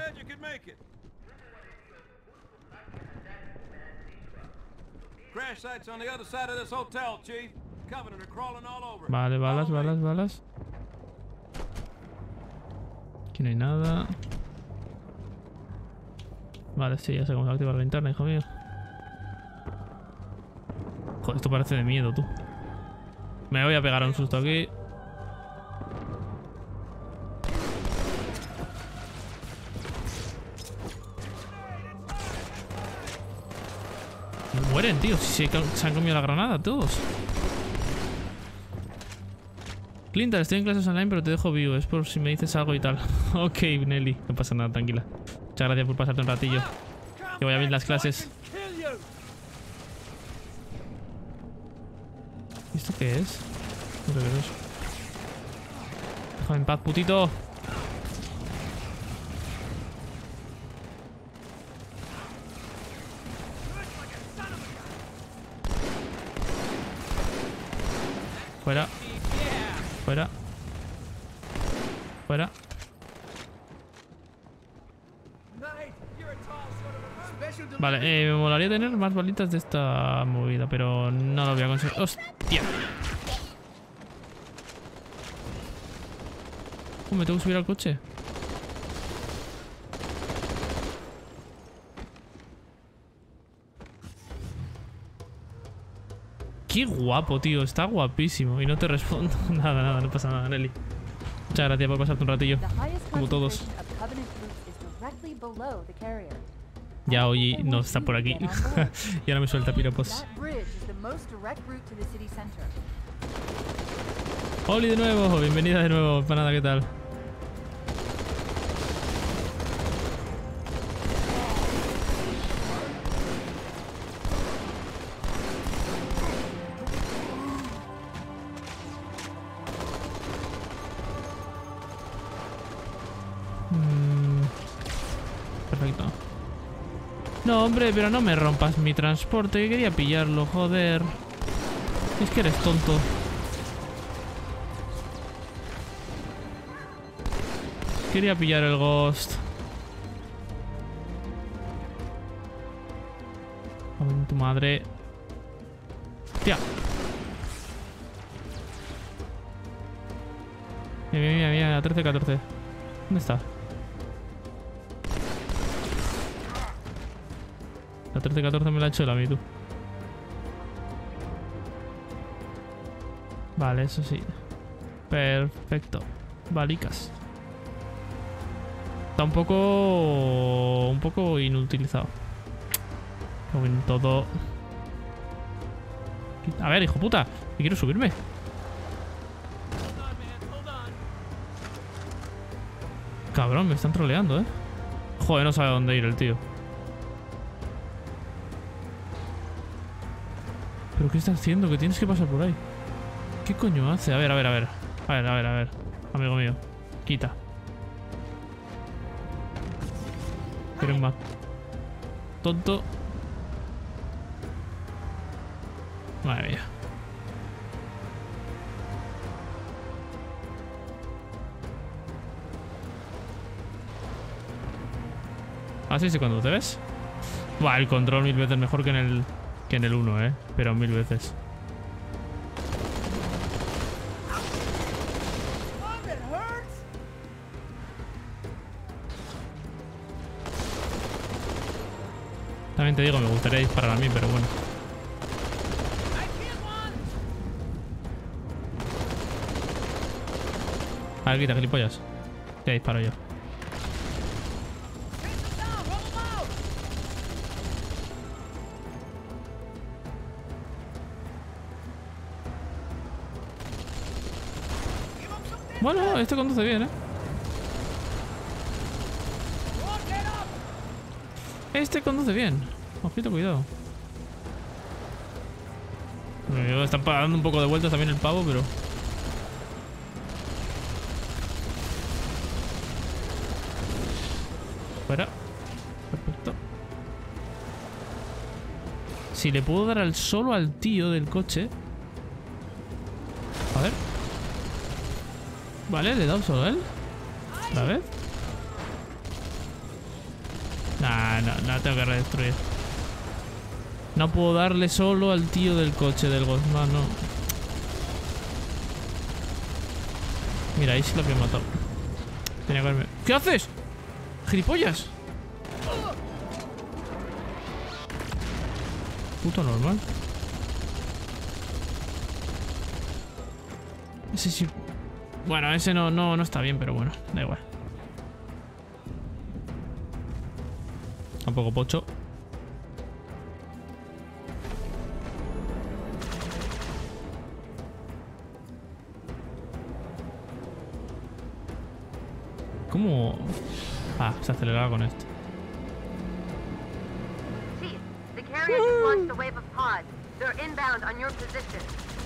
Vale, balas, balas, balas. Aquí no hay nada. Vale, sí, ya sé cómo activar la linterna, hijo mío. Joder, esto parece de miedo, tú. Me voy a pegar un susto aquí. Mueren, tío. Si se han comido la granada todos. Clinton, estoy en clases online, pero te dejo vivo. Es por si me dices algo y tal. Ok, Nelly. No pasa nada, tranquila. Muchas gracias por pasarte un ratillo. Que vaya bien las clases. ¿Y esto qué es? No sé qué es eso. Déjame en paz, putito. Fuera. Fuera. Fuera. Vale, me molaría tener más balitas de esta movida, pero no lo voy a conseguir. ¡Hostia! Me tengo que subir al coche. Qué guapo, tío. Está guapísimo. Y no te respondo. Nada, no pasa nada, Nelly. Muchas gracias por pasarte un ratillo. Como todos. Ya hoy no está por aquí. Y ahora me suelta piropos. Oli de nuevo. Bienvenida de nuevo. Para nada, ¿qué tal? Perfecto. No, hombre, pero no me rompas mi transporte, que quería pillarlo, joder. Es que eres tonto. Quería pillar el Ghost. Joder, tu madre. Tía. Mira, 13-14. ¿Dónde está? La 13-14 me la ha hecho el amigo. Vale, eso sí. Perfecto. Balicas. Está un poco inutilizado. Como en todo. A ver, hijo puta, que quiero subirme. Cabrón, me están troleando, Joder, no sabe dónde ir el tío. ¿Pero qué está haciendo? Que tienes que pasar por ahí. ¿Qué coño hace? A ver. Amigo mío. Quita. Pero es más tonto. Madre mía. Así se conduce, ¿ves? Buah, el control 1000 veces mejor que en el 1, pero 1000 veces. También te digo, me gustaría disparar a mí, pero bueno. A ver, quita, gilipollas. Ya disparo yo. Bueno, este conduce bien, Este conduce bien. Ojito, cuidado. Está dando un poco de vueltas también el pavo, pero... Fuera. Perfecto. Si le puedo dar solo al tío del coche... A ver. Vale, le he dado solo a él. ¿Otra vez? No, tengo que redestruir. No puedo darle solo al tío del coche del Ghost. No. Mira, ahí sí lo había matado. Tenía que haberme... ¿Qué haces? ¡Gilipollas! Puto normal. Ese sí. Bueno, ese no está bien, pero bueno, da igual. Tampoco pocho. ¿Cómo? Ah, se aceleraba con esto. Chief, the carrier just launched a wave of pods. They're inbound on your position.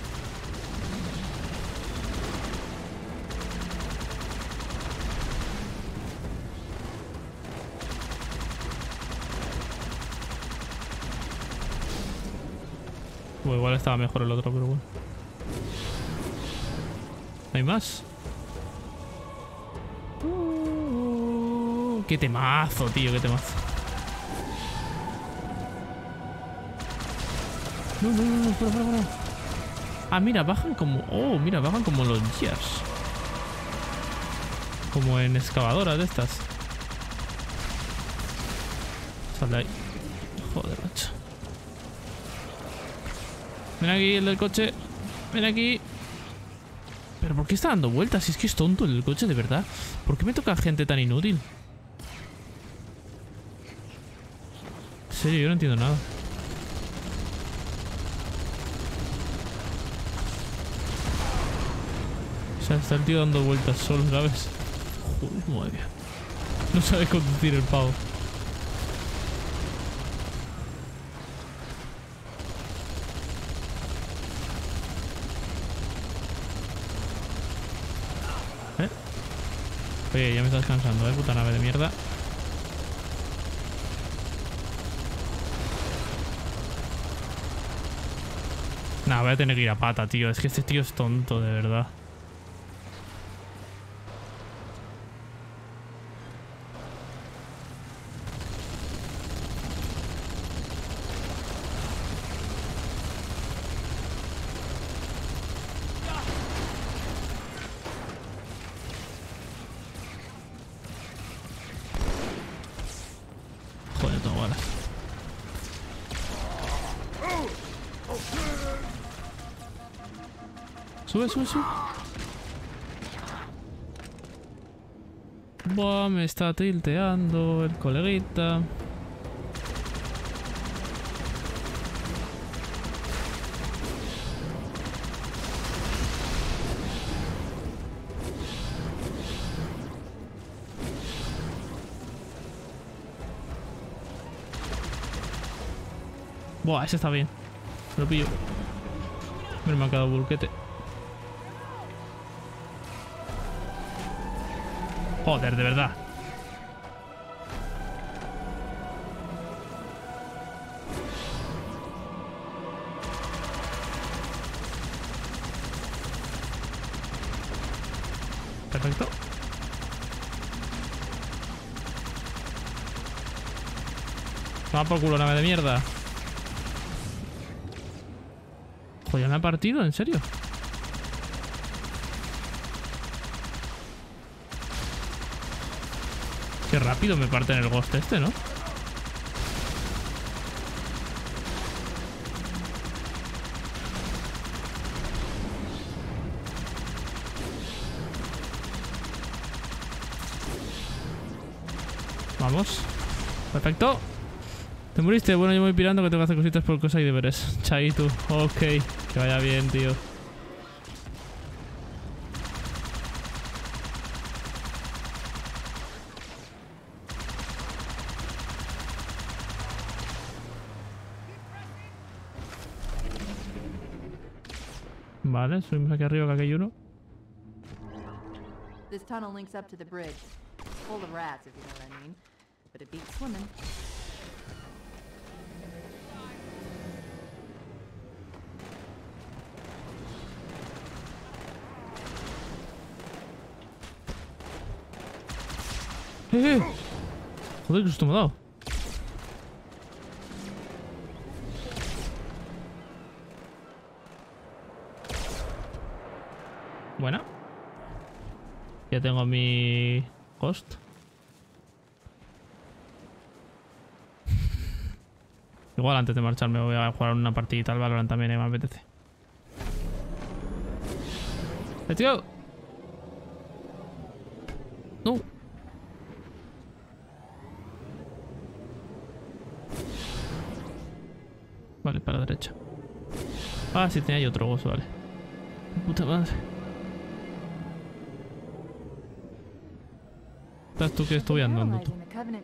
Bueno, igual estaba mejor el otro, pero bueno. ¿No hay más? ¡Qué temazo, tío! ¡Qué temazo! No, fuera. Ah, mira, bajan como... Oh, mira, bajan como los gears. Como en excavadoras de estas. Sal de ahí. Joder, macho. Ven aquí, el del coche. Ven aquí. ¿Pero por qué está dando vueltas? Si es que es tonto el coche, de verdad. ¿Por qué me toca gente tan inútil? En serio, yo no entiendo nada. O sea, está el tío dando vueltas solo, ¿sabes? Joder, madre mía. No sabe conducir el pavo. Oye, ya me estás cansando, puta nave de mierda. Nah, voy a tener que ir a pata, tío. Es que este tío es tonto, de verdad. Joder, tengo balas. Sube. Buah, me está tilteando el coleguita. Buah, ese está bien. Lo pillo. Me ha quedado bulquete. Joder, de verdad. Perfecto. Toma por culo, nave de mierda. Joder, ¿me ha partido? ¿En serio? Qué rápido me parte en el Ghost este, ¿no? Vamos. Perfecto. ¿Te muriste? Bueno, yo me voy pirando que tengo que hacer cositas por cosas y deberes. Chaito. Ok. Que vaya bien, tío. Vale, subimos aquí arriba, que aquí hay uno. This tunnel links up to the bridge. It's full of rats, if you know what I mean. But it beats swimming. Joder, que susto me ha dado. Bueno. Ya tengo mi Ghost. Igual antes de marcharme voy a jugar una partidita al Valorant también, me apetece. Let's go. No. Vale, para la derecha. Ah, sí, tenía ahí otro boss, vale. Puta madre. ¿Estás tú que estoy andando tú?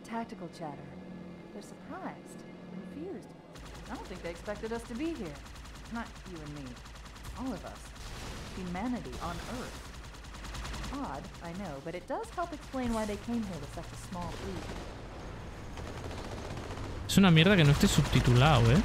I don't think they expected us to be here. Not you and me. All of us. Humanity on Earth. Odd, I know, but it does help explain why they came here with such a small fleet. Es una mierda que no esté subtitulado, ¿eh?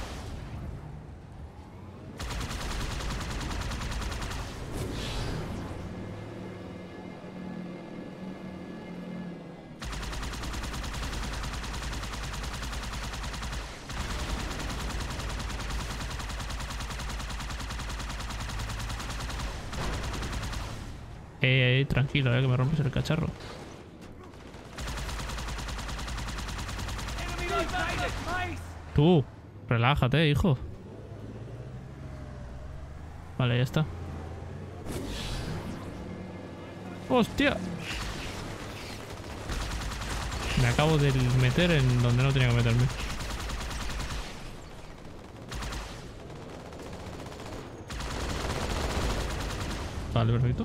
Tranquilo, que me rompes el cacharro. Tú, relájate, hijo. Vale, ya está. ¡Hostia! Me acabo de meter en donde no tenía que meterme. Vale, perfecto.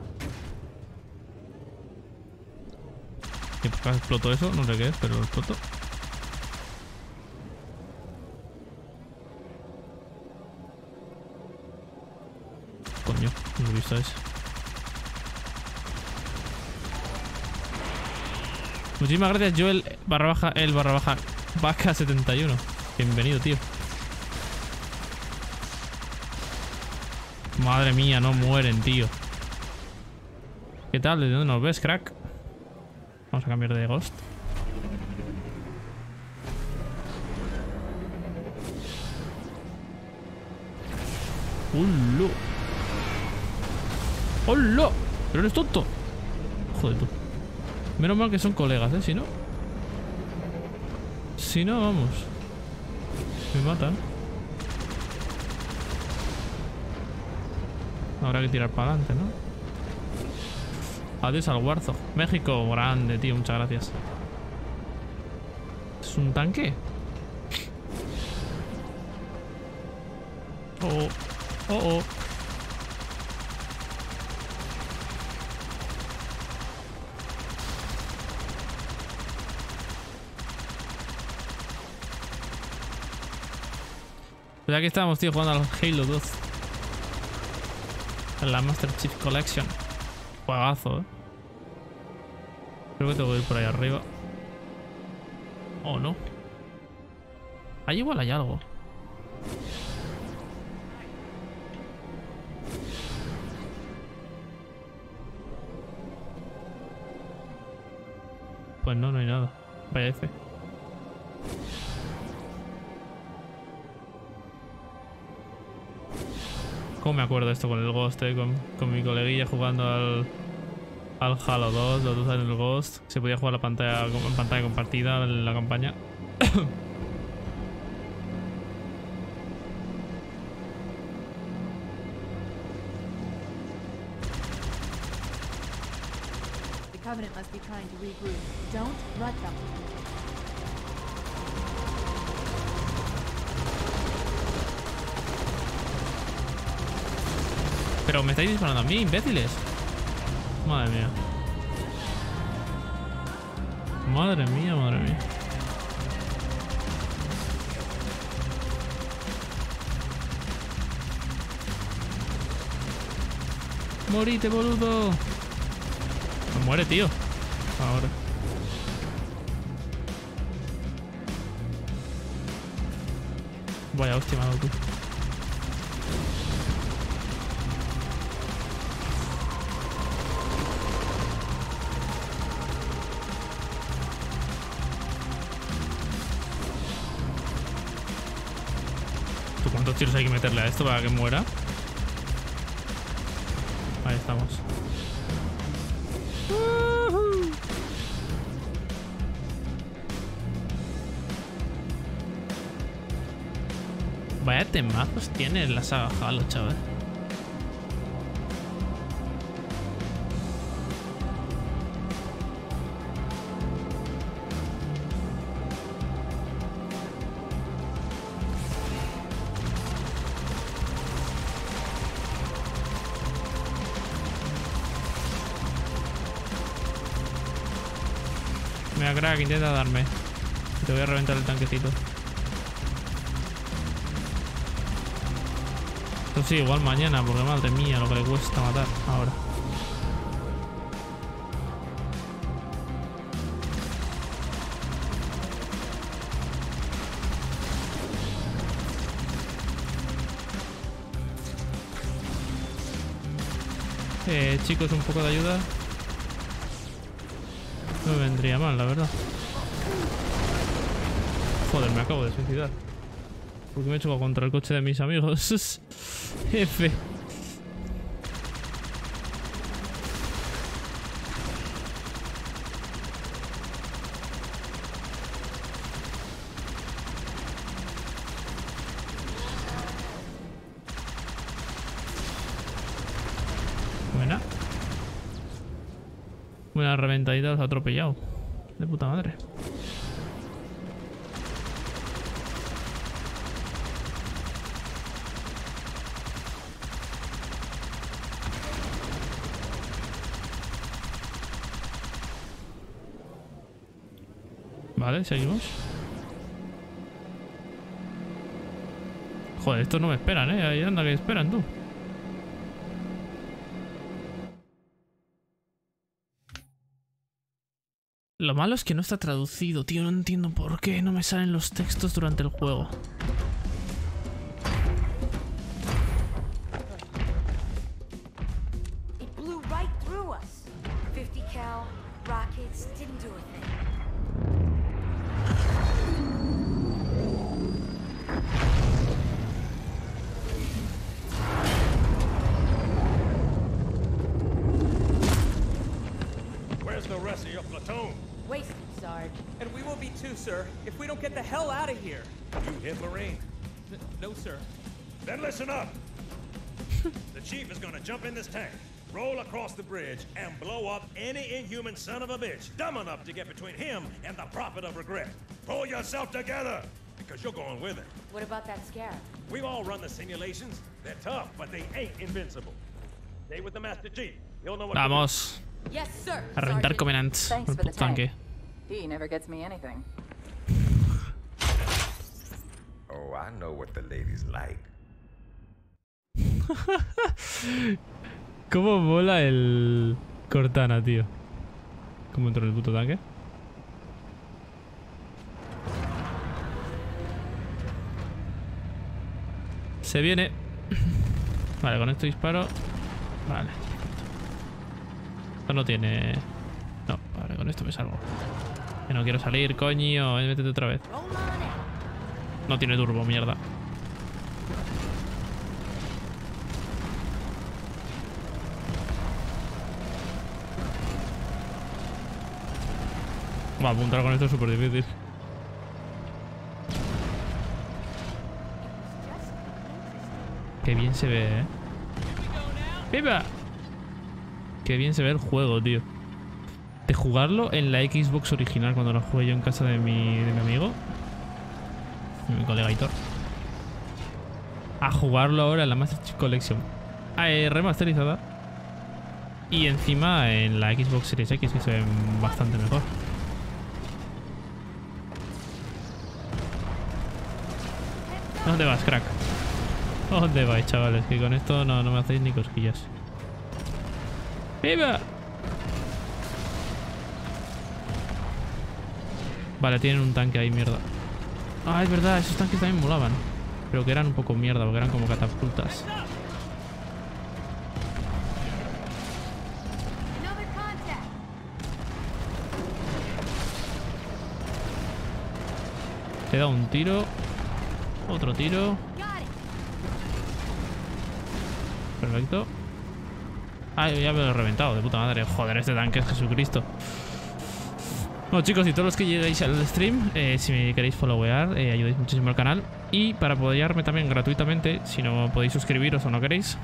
¿Qué pasa? ¿Explotó eso? No sé qué es, pero lo explotó. Coño, no lo he visto ese. Muchísimas gracias, Joel _, vaca 71. Bienvenido, tío. Madre mía, no mueren, tío. ¿Qué tal? ¿De dónde nos ves, crack? Vamos a cambiar de Ghost. ¡Hola! ¡Hola! ¡Pero eres tonto! Joder, tú. Menos mal que son colegas, ¿eh? Si no... Si no, vamos. Me matan. Habrá que tirar para adelante, ¿no? Adiós al Warzone. México, grande, tío. Muchas gracias. ¿Es un tanque? Oh, oh, oh. Pues aquí estamos, tío, jugando al Halo 2. En la Master Chief Collection. Juegazo, Creo que tengo que ir por ahí arriba. Oh, no. Ahí igual hay algo. Pues no, no hay nada. Vaya F. ¿Cómo me acuerdo esto con el Ghost, con mi coleguilla jugando al Halo 2, los dos en el Ghost? Se podía jugar en pantalla compartida en la campaña. The Covenant must be trying to regroup. Don't let them. Pero me estáis disparando a mí, imbéciles. Madre mía. Madre mía, madre mía. Morite, boludo. Me muere, tío. Ahora. Vaya hostia, me ha dado tú. ¿Cuántos tiros hay que meterle a esto para que muera? Ahí estamos. Vaya temazos tiene la saga Halo, chaval. Mira, crack, intenta darme. Te voy a reventar el tanquecito. Esto sí, igual mañana, porque madre mía, lo que le cuesta matar ahora. Chicos, un poco de ayuda. No me vendría mal, la verdad. Joder, me acabo de suicidar. Porque me he chocado contra el coche de mis amigos. F. Buena. Buena reventadita, los ha atropellado. De puta madre. Vale, seguimos. Joder, estos no me esperan, ahí anda que esperan, tú. Lo malo es que no está traducido, tío. No entiendo por qué no me salen los textos durante el juego. It blew right through us. 50 cal rockets didn't do a thing. Where's the rest of your platoon? Wasted, Sarge. And we will be too, sir, if we don't get the hell out of here. You hit Marine? No, sir. Then listen up. The chief is gonna jump in this tank, roll across the bridge, and blow up any inhuman son of a bitch dumb enough to get between him and the prophet of regret. Pull yourself together, because you're going with it. What about that Scarab? We've all run the simulations. They're tough, but they ain't invincible. Stay with the Master Chief. He'll know what Vamos. Yes, sir. A reventar Covenants. Thanks Por for the tanque. He never gets me anything. Oh, I know what the ladies like. ¿Cómo mola el Cortana, tío? ¿Cómo entró en el puto tanque? Se viene. Vale, con esto disparo. Vale. Esto no tiene... No, vale, con esto me salgo. Que no quiero salir, coño. Métete otra vez. No tiene turbo, mierda. Va, apuntar con esto es súper difícil. Qué bien se ve, ¡Viva! Qué bien se ve el juego, tío. De jugarlo en la Xbox original cuando lo jugué yo en casa de mi amigo, mi colega Hitor, a jugarlo ahora en la Master Chief Collection remasterizada y encima en la Xbox Series X, que se ve bastante mejor. ¿Dónde vas, crack? ¿Dónde vais, chavales? Que con esto no me hacéis ni cosquillas. ¡Viva! Vale, tienen un tanque ahí, mierda. Ah, es verdad, esos tanques también molaban. Pero que eran un poco mierda, porque eran como catapultas. Te da un tiro. Otro tiro. Perfecto. Ah, ya me lo he reventado, de puta madre. Joder, este tanque es Jesucristo. Bueno, chicos, y todos los que lleguéis al stream, si me queréis followear, ayudáis muchísimo al canal. Y para apoyarme también gratuitamente, si no podéis suscribiros o no queréis,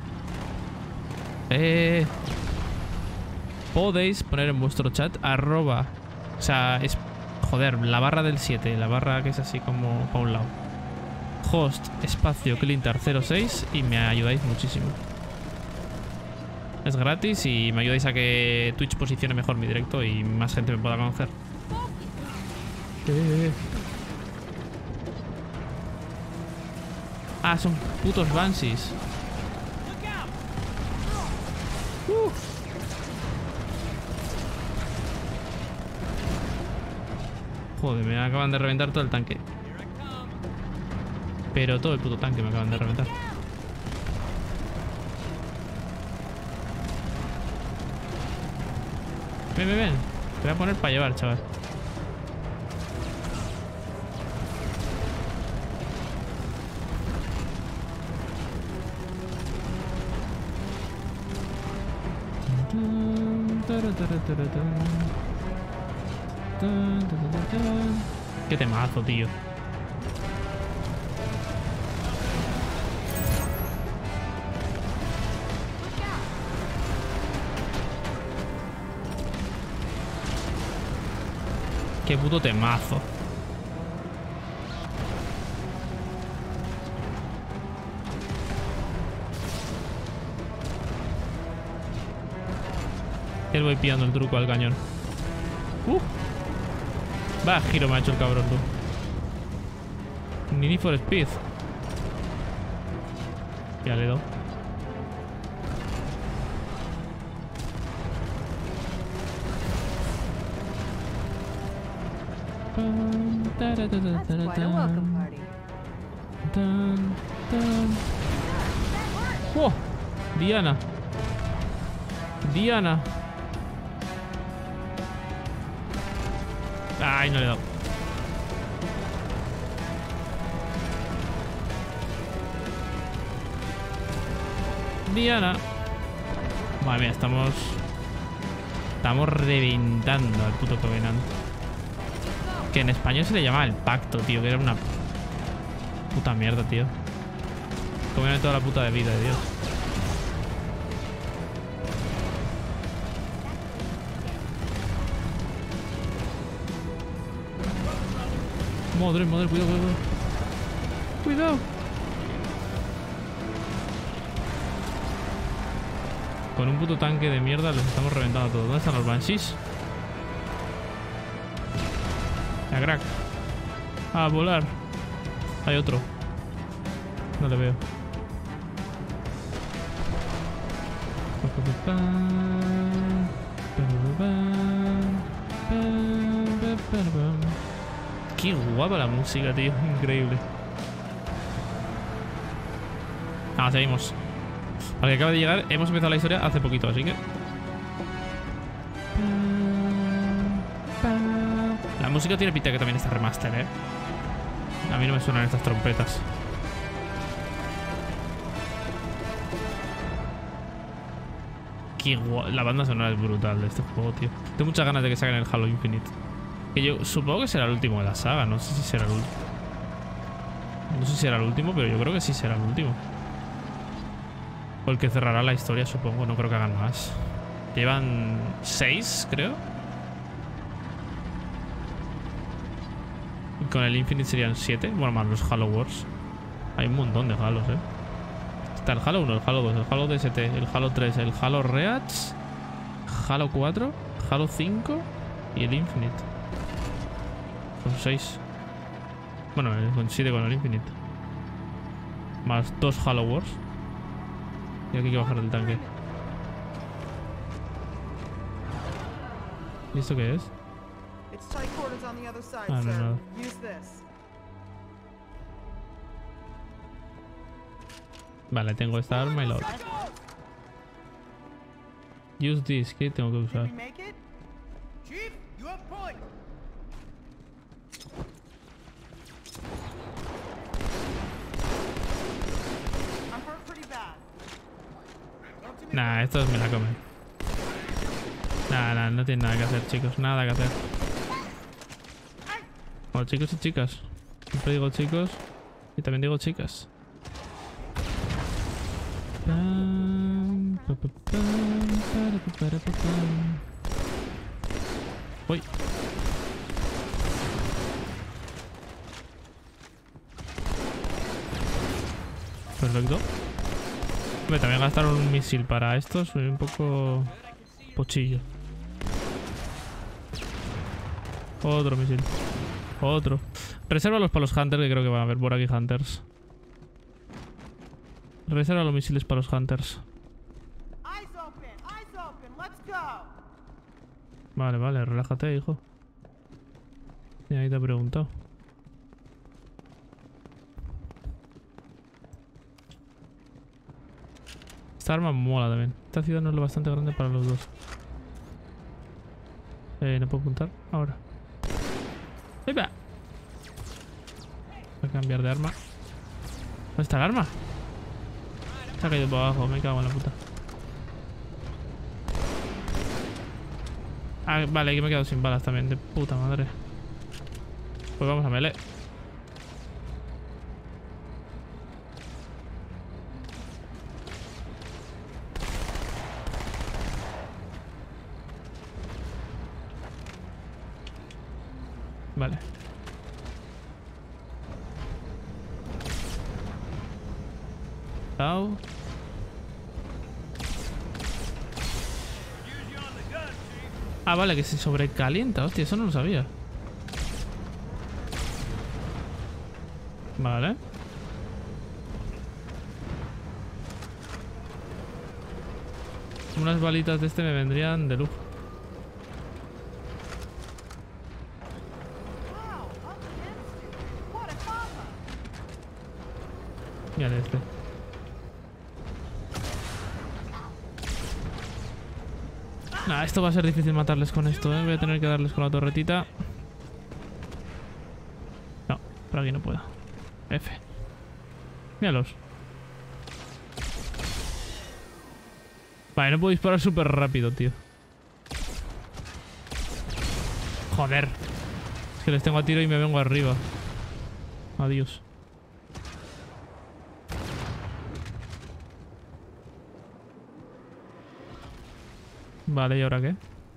podéis poner en vuestro chat arroba. O sea, es... Joder, la barra del 7, la barra que es así como para un lado. Host, espacio, Clintar06 y me ayudáis muchísimo. Es gratis y me ayudáis a que Twitch posicione mejor mi directo y más gente me pueda conocer. Ah, son putos Banshees. Joder, me acaban de reventar todo el tanque. Pero todo el puto tanque me acaban de reventar. Ven, ven, ven. Te voy a poner para llevar, chaval. Qué temazo, tío. Qué puto temazo. Le voy pillando el truco al cañón. Va, giro me ha hecho el cabrón, tú. Need for Speed. Ya le he dado. ¡Oh! Diana. Diana. Ay, no le he dado. Diana. Madre mía, estamos reventando al puto Covenant. Que en español se le llamaba el pacto, tío. Que era una puta mierda, tío. Covenant toda la puta de vida, Dios. Madre, madre, cuidado, cuidado. Cuidado. Con un puto tanque de mierda les estamos reventando a todos. ¿Dónde están los Banshees? A crack. A volar. Hay otro. No le veo. Qué guapa la música, tío. Increíble. Ah, seguimos. Para que acaba de llegar, hemos empezado la historia hace poquito, así que... La música tiene pinta que también está remaster, ¿eh? A mí no me suenan estas trompetas. Qué guay. La banda sonora es brutal de este juego, tío. Tengo muchas ganas de que saquen el Halo Infinite. Que yo supongo que será el último de la saga. No sé si será el último. No sé si será el último, pero yo creo que sí será el último. O el que cerrará la historia, supongo. No creo que hagan más. Llevan 6, creo. Y con el Infinite serían 7. Bueno, más los Halo Wars. Hay un montón de Halos, ¿eh? Está el Halo 1, el Halo 2, el Halo DST, el Halo 3, el Halo Reach, Halo 4, Halo 5 y el Infinite. Son 6. Bueno, coincide con el Infinite. Más 2 Halo Wars. Y aquí hay que bajar del tanque. ¿Y esto qué es? Ah, no, nada. Vale, tengo esta arma y la otra. Use this, ¿qué tengo que usar? Nah, estos me la comen. Nah, no tiene nada que hacer, chicos. Nada que hacer. Bueno, chicos y chicas. Siempre digo chicos y también digo chicas. Uy. Perfecto. Hombre, también gastaron un misil para esto. Soy un poco pochillo. Otro misil. Otro. Resérvalos para los Hunters, que creo que van a haber por aquí Hunters. Reserva los misiles para los Hunters. Vale, vale, relájate, hijo. Y ahí te he preguntado. Esta arma mola también. Esta ciudad no es lo bastante grande para los dos. No puedo apuntar ahora. ¡Ahí va! Voy a cambiar de arma. ¿Dónde está el arma? Se ha caído por abajo, me cago en la puta. Ah, vale, que me he quedado sin balas también, de puta madre. Pues vamos a melee. Vale. Chao. Ah, vale, que se sobrecalienta. Hostia, eso no lo sabía. Vale. Unas balitas de este me vendrían de lujo. Mira este. Nah, esto va a ser difícil matarles con esto, ¿eh? Voy a tener que darles con la torretita. No, por aquí no puedo. F. Míralos. Vale, no puedo disparar súper rápido, tío. Joder. Es que les tengo a tiro y me vengo arriba. Adiós. Vale, ¿y ahora qué?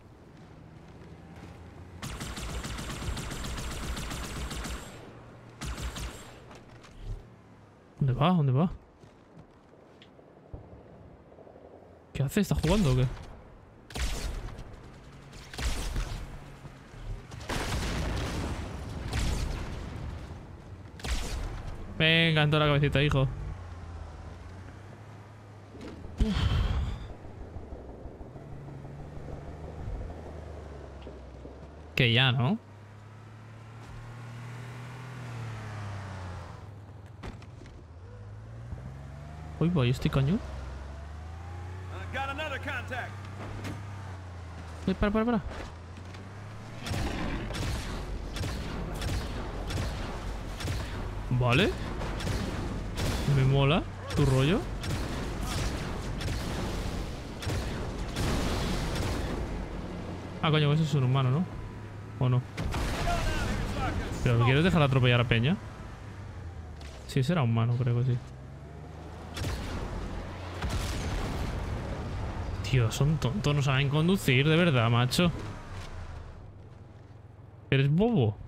¿Dónde va? ¿Dónde va? ¿Qué hace? ¿Está jugando o qué? Venga, en toda la cabecita, hijo. Que ya, ¿no? Uy, voy, estoy cañón. Para. Vale. Me mola tu rollo. Ah, coño, ese es un humano, ¿no? ¿O no? ¿Pero quieres dejar de atropellar a Peña? Sí, será humano, creo que sí. Tío, son tontos, no saben conducir, de verdad, macho. ¿Eres bobo?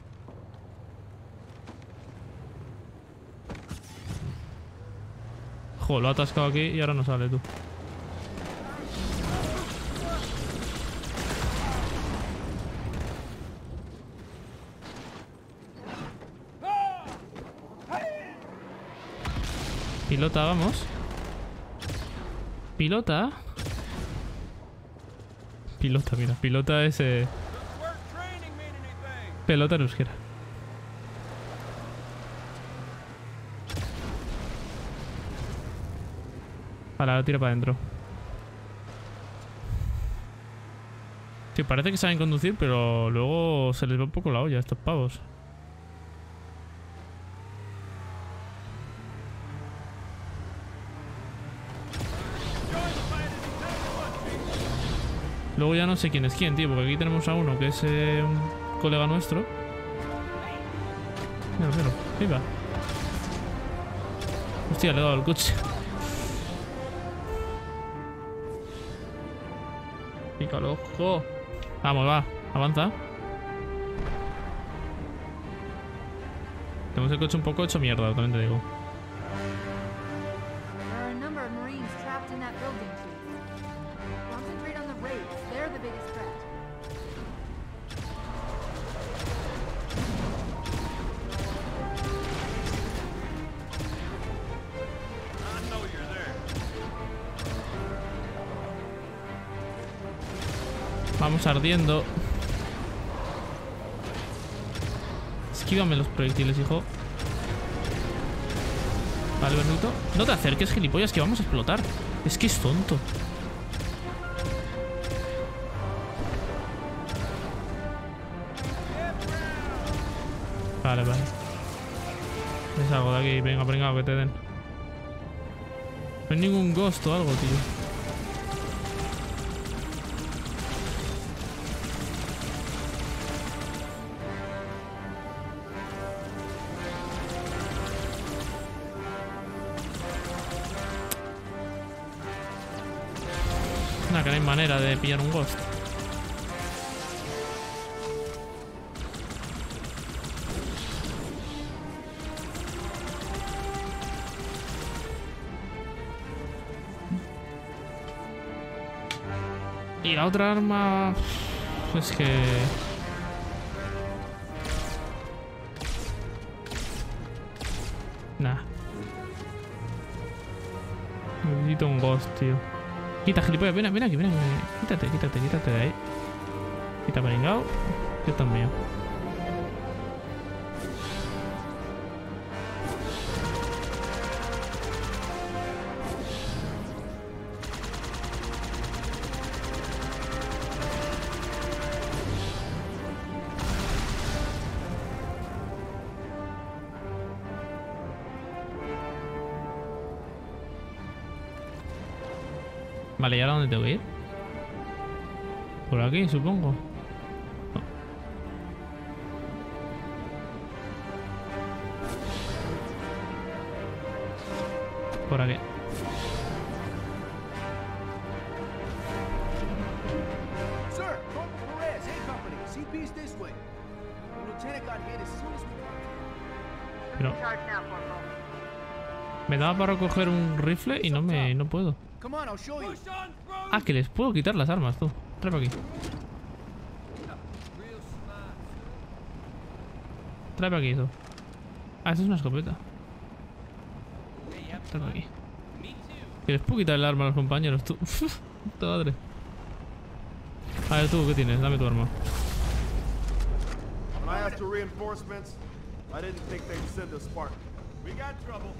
Jo, lo ha atascado aquí y ahora no sale, tú. Pilota, vamos. Pilota. Pilota, mira. Pilota es... pelota en euskera. Ahora tira para adentro. Sí, parece que saben conducir, pero luego se les va un poco la olla a estos pavos. Luego ya no sé quién es quién, tío, porque aquí tenemos a uno que es un colega nuestro. Mira, ahí va. Hostia, le he dado al coche. Pica el ojo. Vamos, va, avanza. Tenemos el coche un poco hecho mierda, también te digo. Vamos ardiendo. Esquívame los proyectiles, hijo. Vale, Bernito. No te acerques, gilipollas, que vamos a explotar. Es que es tonto. Vale, vale. Me salgo de aquí. Venga, pringao, que te den. No hay ningún ghost o algo, tío. Nada, que no hay manera de pillar un ghost. Y la otra arma... Es que... Nah. Necesito un ghost, tío. Quita, gilipollas, ven aquí, ven aquí. Quítate de ahí. Quita, pringao. Yo también. Vale, ¿y ahora dónde tengo que ir? Por aquí, supongo. No. Por aquí. Sir, Corporal Perez, A Company. CP's this way. The lieutenant got hit as soon as we... Pero... Me daba para coger un rifle y no puedo. Ah, que les puedo quitar las armas, tú. Trae para aquí. Trae para aquí, tú. Ah, esto es una escopeta. Trae para aquí. Que les puedo quitar el arma a los compañeros, tú. Puta madre. A ver, tú, ¿qué tienes? Dame tu arma. When I asked for reinforcements, I didn't think they'd send a Spartan. We got trouble.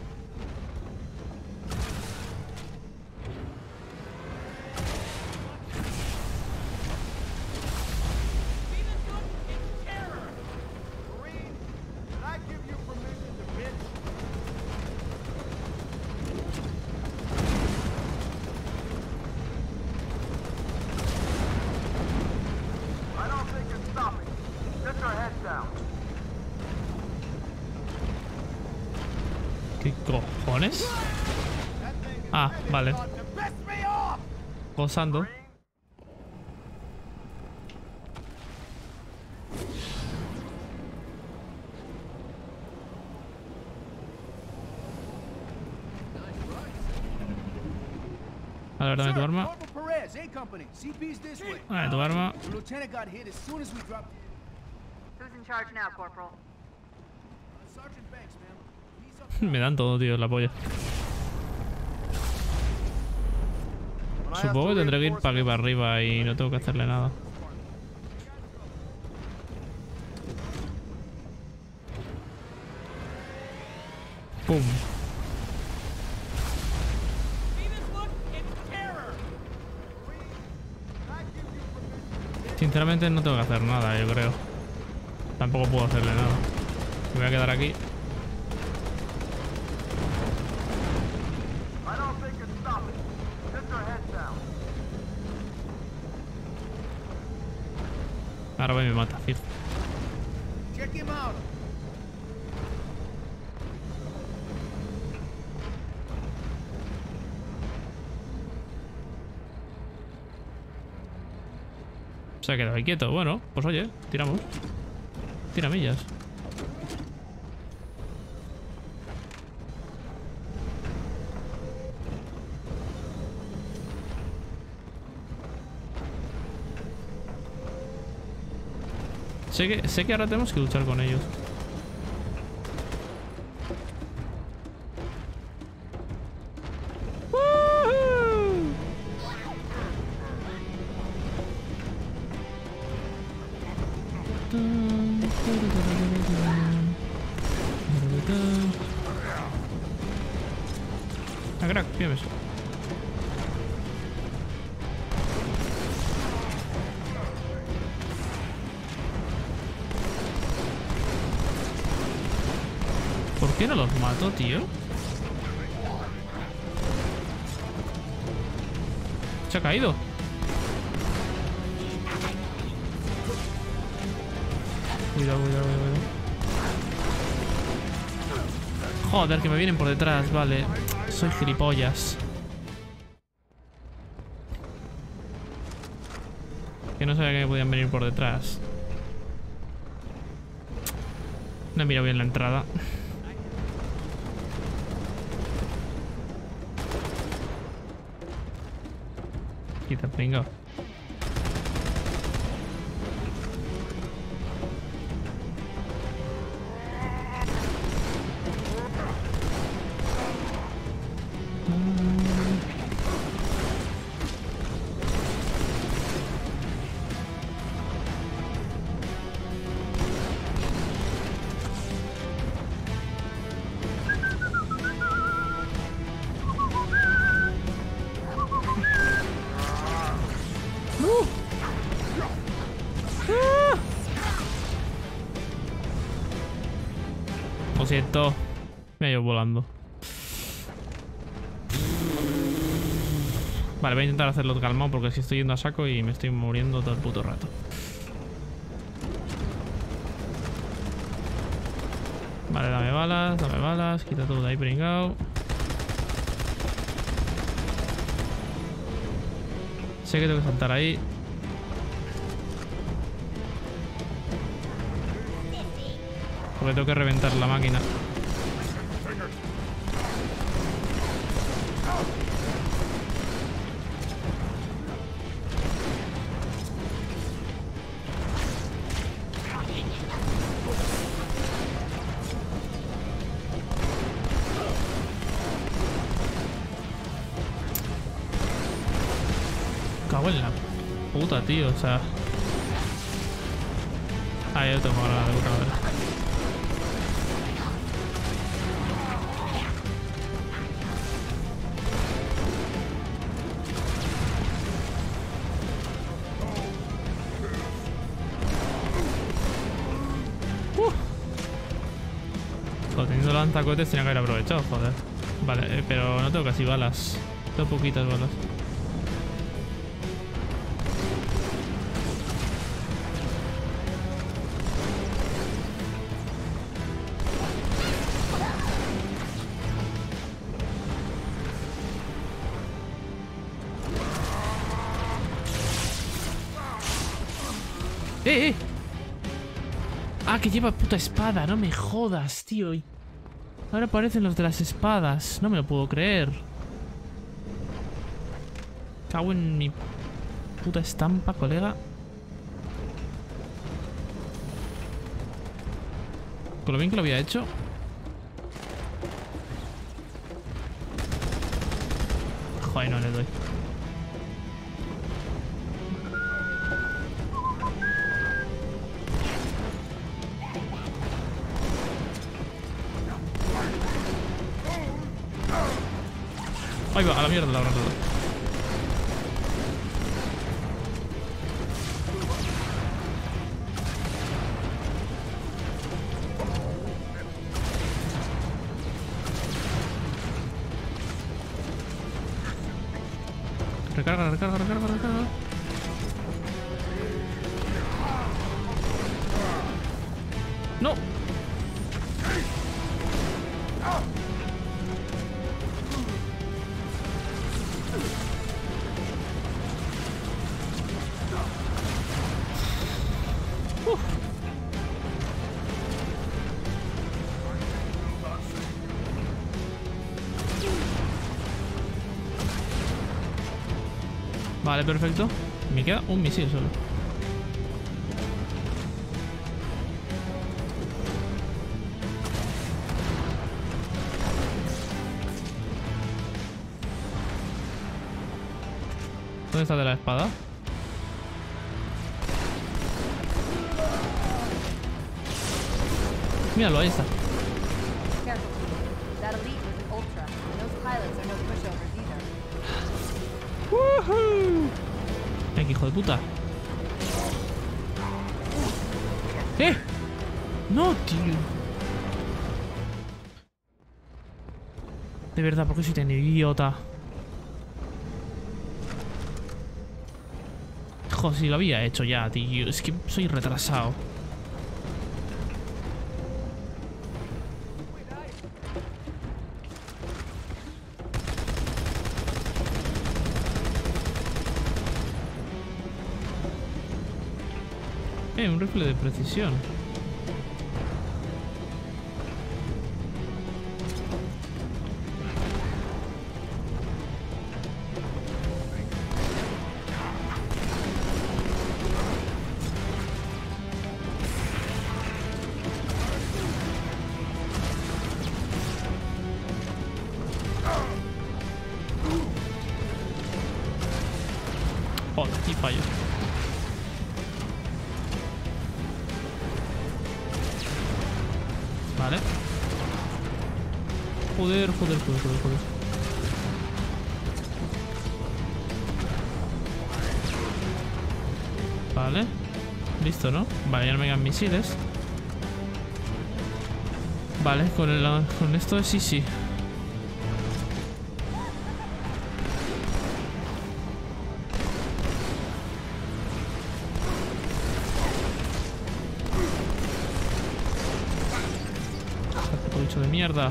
¿Qué cojones? Ah, vale. Posando. A ver, dame tu arma. Dame tu arma. Who's in charge now, Corporal? Me dan todo, tío, la polla. Supongo que tendré que ir para aquí para arriba y no tengo que hacerle nada. ¡Pum! Sinceramente no tengo que hacer nada, yo creo. Tampoco puedo hacerle nada. Me voy a quedar aquí. Ahora va y me mata, fijo. Se ha quedado ahí quieto. Bueno, pues oye, tiramos. Tiramillas. Sé que ahora tenemos que luchar con ellos. Ah, crack, pídeme eso. ¿Por qué no los mato, tío? Se ha caído. Cuidado, cuidado, cuidado. Joder, que me vienen por detrás, vale. Soy gilipollas. Que no sabía que me podían venir por detrás. No he mirado bien la entrada. Quita, pringao. Lo siento. Me ha ido volando. Vale, voy a intentar hacerlo calmado porque si estoy yendo a saco y me estoy muriendo todo el puto rato. Vale, dame balas, quita todo de ahí, pringao. Sé que tengo que saltar ahí. Porque tengo que reventar la máquina. Cago en la puta, tío, o sea... Ah, ya tengo ahora de puta madre. Joder, teniendo lanzacohetes tenía que haber aprovechado, joder. Vale, pero no tengo casi balas. Tengo poquitas balas. ¡Eh! Ah, que lleva puta espada. No me jodas, tío. Ahora aparecen los de las espadas. No me lo puedo creer. Cago en mi puta estampa, colega. Con lo bien que lo había hecho. Joder, no le doy. Ahí va, a la mierda la granada. Recarga, recarga, recarga, recarga. ¡No! Vale, perfecto. Me queda un misil solo. ¿Dónde está de la espada? Míralo, ahí está. hijo de puta. No, tío. De verdad, ¿por qué soy tan idiota? Joder, si lo había hecho ya, tío. Es que soy retrasado. Un rifle de precisión. Joder, y fallo. Vale. Joder. Vale. Listo, ¿no? Vale, ya no me quedan misiles. Vale, con esto sí. Bicho de mierda.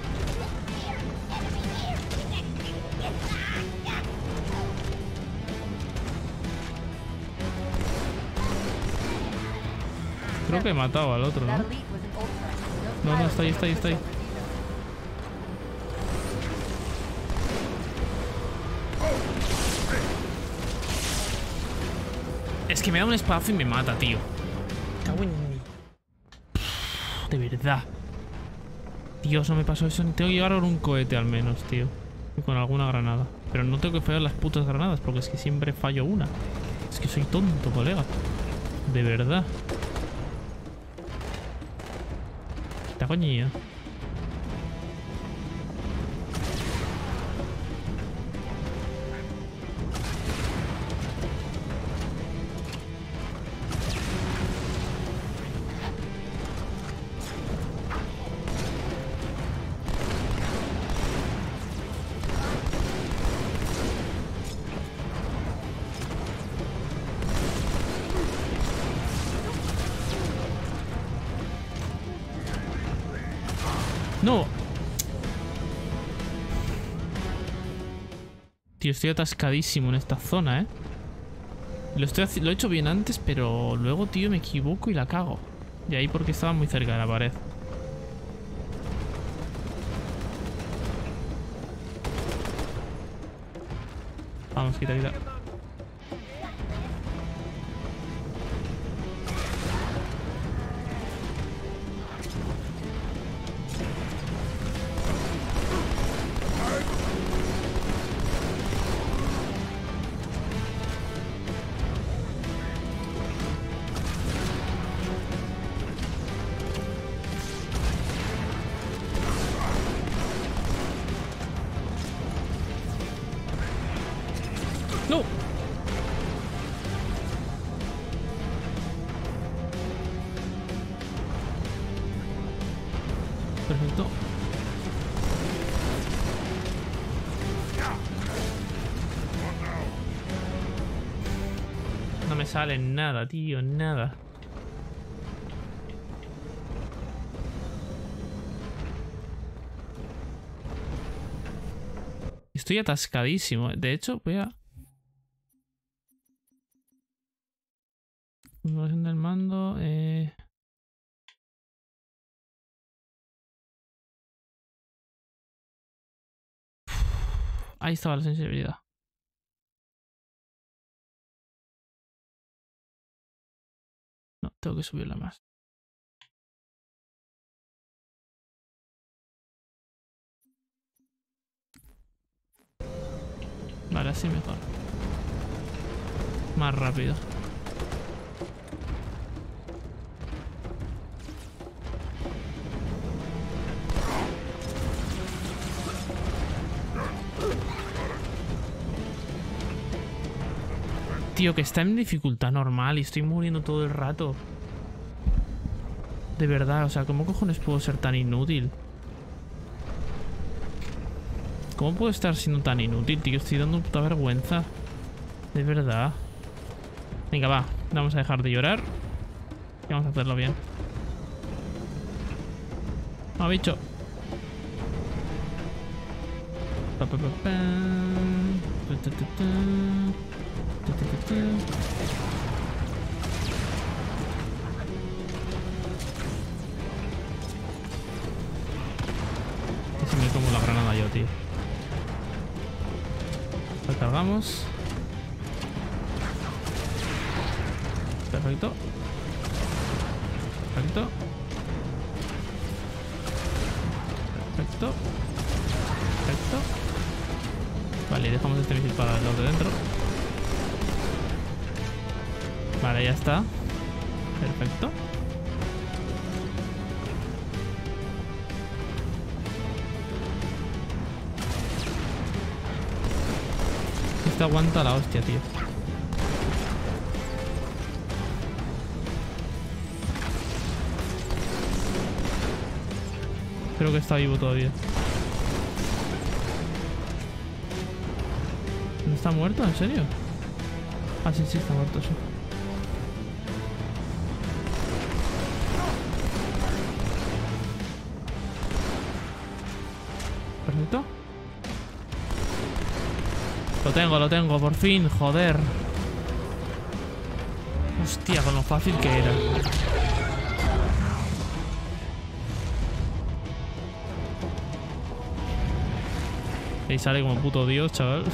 Creo que he matado al otro, ¿no? No, está ahí. Es que me da un espadazo y me mata, tío. De verdad. Dios, no me pasó eso. Tengo que llevar un cohete al menos, tío. Y con alguna granada. Pero no tengo que fallar las putas granadas, porque es que siempre fallo una. Es que soy tonto, colega. De verdad. Esta coñilla. No. Tío, estoy atascadísimo en esta zona, ¿eh? Lo he hecho bien antes, pero luego, tío, me equivoco y la cago. Y ahí porque estaba muy cerca de la pared. Vamos, quita. No. Perfecto. No me sale nada, tío, nada. Estoy atascadísimo. De hecho, voy a... Configuración del mando. Ahí estaba la sensibilidad. No, tengo que subirla más. Vale, así mejor. Más rápido. tío, que está en dificultad normal y estoy muriendo todo el rato. De verdad, o sea, ¿cómo cojones puedo ser tan inútil? ¿Cómo puedo estar siendo tan inútil, tío? Estoy dando puta vergüenza. De verdad. Venga, va. Vamos a dejar de llorar. Y vamos a hacerlo bien. ¡Ah, bicho! Pa, pa, pa, pa. Ta, ta, ta, ta. Ta, ta, ta, ta. Se me como la granada yo, tío. La cargamos. Perfecto. Perfecto. Perfecto. Perfecto. Vale, dejamos este misil para los de dentro. Vale, ya está. Perfecto. Este aguanta la hostia, tío. Creo que está vivo todavía. ¿No está muerto? ¿En serio? Ah, sí, sí, está muerto, sí. Perfecto. Lo tengo, por fin, joder. Hostia, con lo fácil que era. Y sale como puto dios, chaval.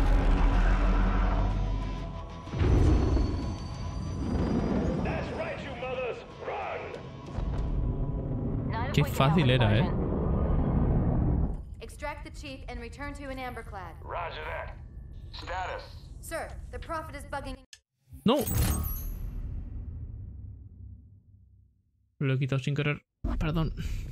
Qué fácil era, ¿eh? Extract the chief and return to an amberclad. Roger that. Status. Sir, the prophet is bugging. No. Lo he quitado sin querer. Perdón.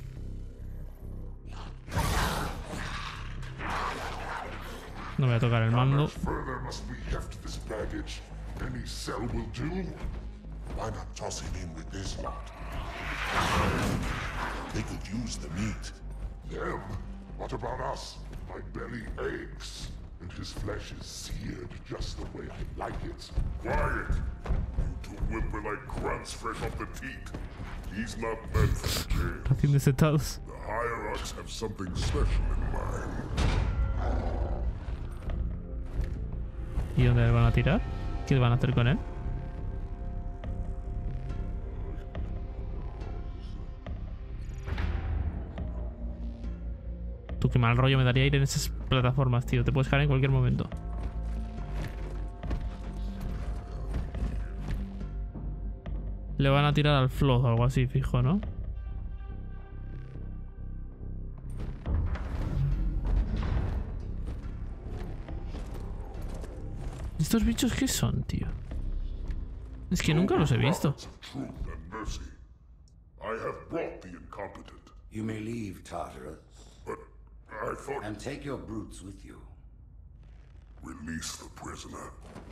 No voy a tocar el mando. Further must we heft this baggage. Any cell will do. Why not toss him in with this lot? They could use the meat. Them? What about us? My belly aches, and his flesh is seared just the way I like it. Quiet! You two whimper like grunts fresh off the teat. He's not meant for games. Recién desetados. The hierarchs have something special in mind. ¿Y dónde le van a tirar? ¿Qué van a hacer con él? Tú, qué mal rollo me daría ir en esas plataformas, tío. Te puedes caer en cualquier momento. Le van a tirar al flood o algo así, fijo, ¿no? ¿Estos bichos qué son, tío? Es que nunca los he visto. You may leave, Tartarus. But I thought... And take your brutes with you. Release the prisoner.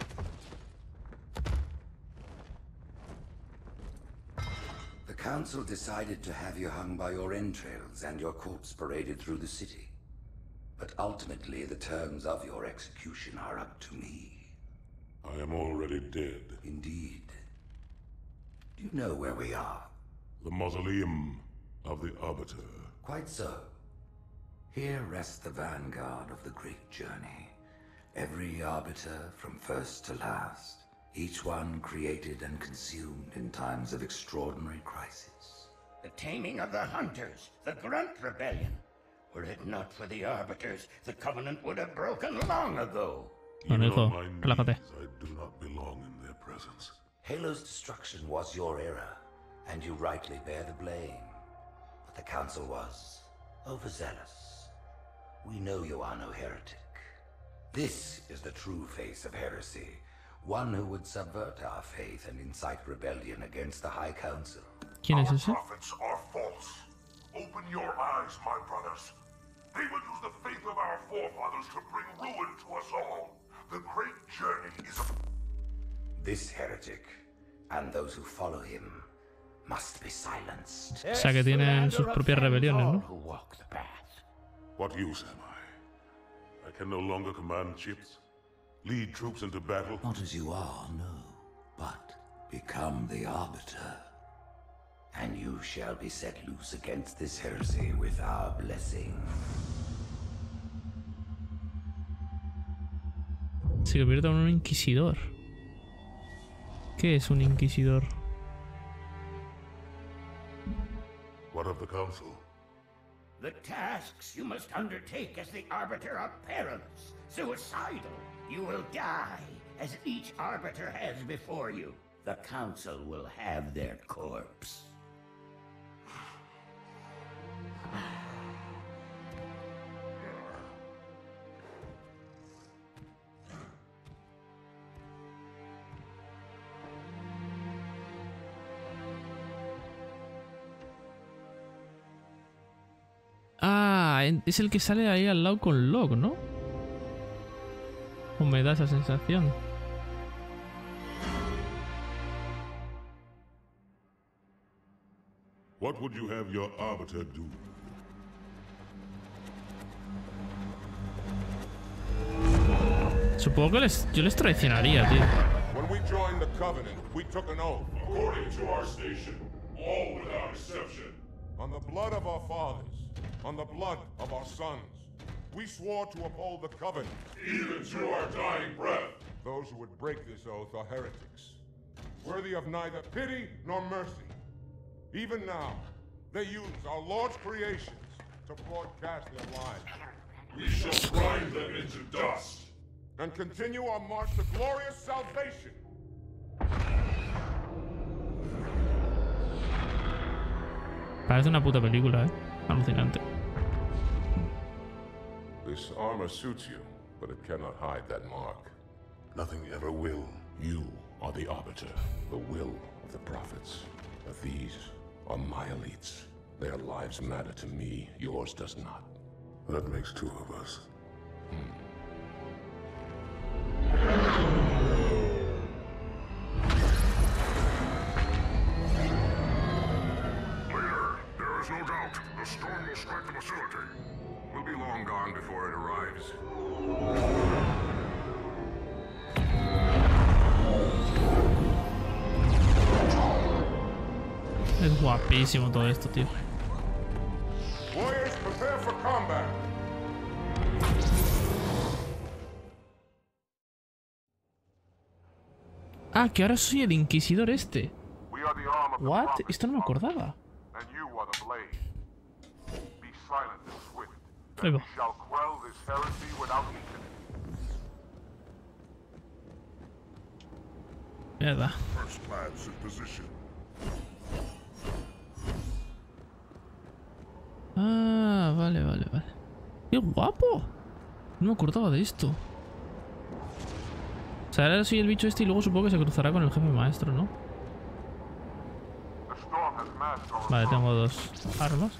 The council decided to have you hung by your entrails and your corpse paraded through the city. But ultimately, the terms of your execution are up to me. I am already dead. Indeed. Do you know where we are? The mausoleum of the Arbiter. Quite so. Here rests the vanguard of the great journey. Every Arbiter from first to last. Each one created and consumed in times of extraordinary crisis. The taming of the Hunters, the Grunt Rebellion. Were it not for the Arbiters, the Covenant would have broken long ago. Even on my knees, I do not belong in their presence. Halo's destruction was your error, and you rightly bear the blame. But the Council was overzealous. We know you are no heretic. This is the true face of heresy. One who would subvert our faith and incite rebellion against the High Council. ¿Quién es ese? Our prophets are false. Open your eyes, my brothers. They will use the faith of our forefathers to bring ruin to us all. The great journey is This heretic and those who follow him must be silenced. O sea que tienen sus propias rebeliones, ¿no? What use am I? I can no longer command ships, lead troops into battle. Not as you are, no. But become the Arbiter. And you shall be set loose against this heresy with our blessing. Se convierte en un inquisidor. ¿Qué es un inquisidor? What of the Council? The tasks you must undertake as the Arbiter are perilous, suicidal. You will die, as each Arbiter has before you. The Council will have their corpse. Ah, es el que sale ahí al lado con Locke, ¿no? O me da esa sensación. What would you have your Arbiter do? Supongo que yo les traicionaría, tío. When we joined the Covenant, we took an oath. According to our station, all without exception. On the blood of our fathers, on the blood of our sons, we swore to uphold the Covenant. Even to our dying breath. Those who would break this oath are heretics, worthy of neither pity nor mercy. Even now, they use our Lord's creations to broadcast their lies. We shall grind them into dust and continue our march to glorious salvation. Parece una puta película, alucinante. This armor suits you, but it cannot hide that mark. Nothing ever will. You are the Arbiter, the will of the prophets. But these are my elites. Their lives matter to me, yours does not. That makes two of us. Leader, there is no doubt. The storm will strike the facility. We'll be long gone before it arrives. Es guapísimo todo esto, tío. Warriors, prepare for combat. Ah, que ahora soy el inquisidor este. What? Esto no me acordaba. And you are the blade. Be silent and swift. Ahí va. We shall quell this heresy without incident. Mierda. First lads in position. Ah, vale, vale, vale. ¡Qué guapo! No me acordaba de esto. O sea, ahora soy el bicho este y luego supongo que se cruzará con el jefe maestro, ¿no? Vale, tengo dos armas.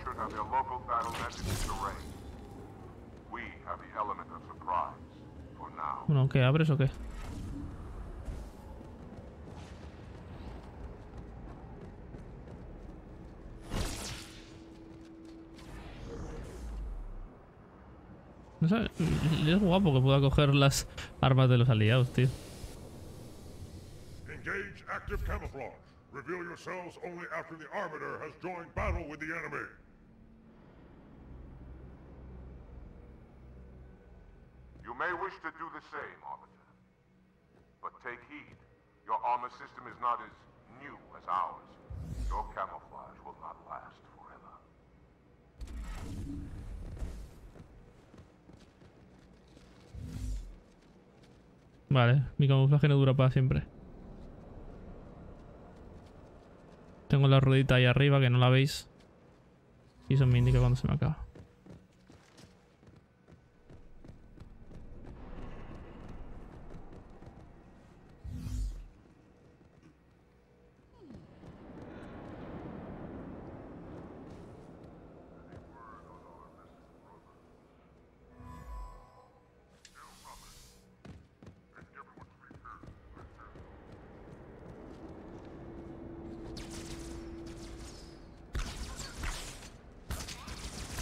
Bueno, ¿qué? ¿Abres o qué? No sé, es guapo que pueda coger las armas de los aliados, tío. Engage active camouflage. Reveal yourselves only after the Arbiter has joined battle with the enemy. You may wish to do the same, Arbiter. But take heed. Your armor system is not as new as ours. Your camouflage will not last forever. Vale, mi camuflaje no dura para siempre. Tengo la ruedita ahí arriba que no la veis. Y eso me indica cuando se me acaba.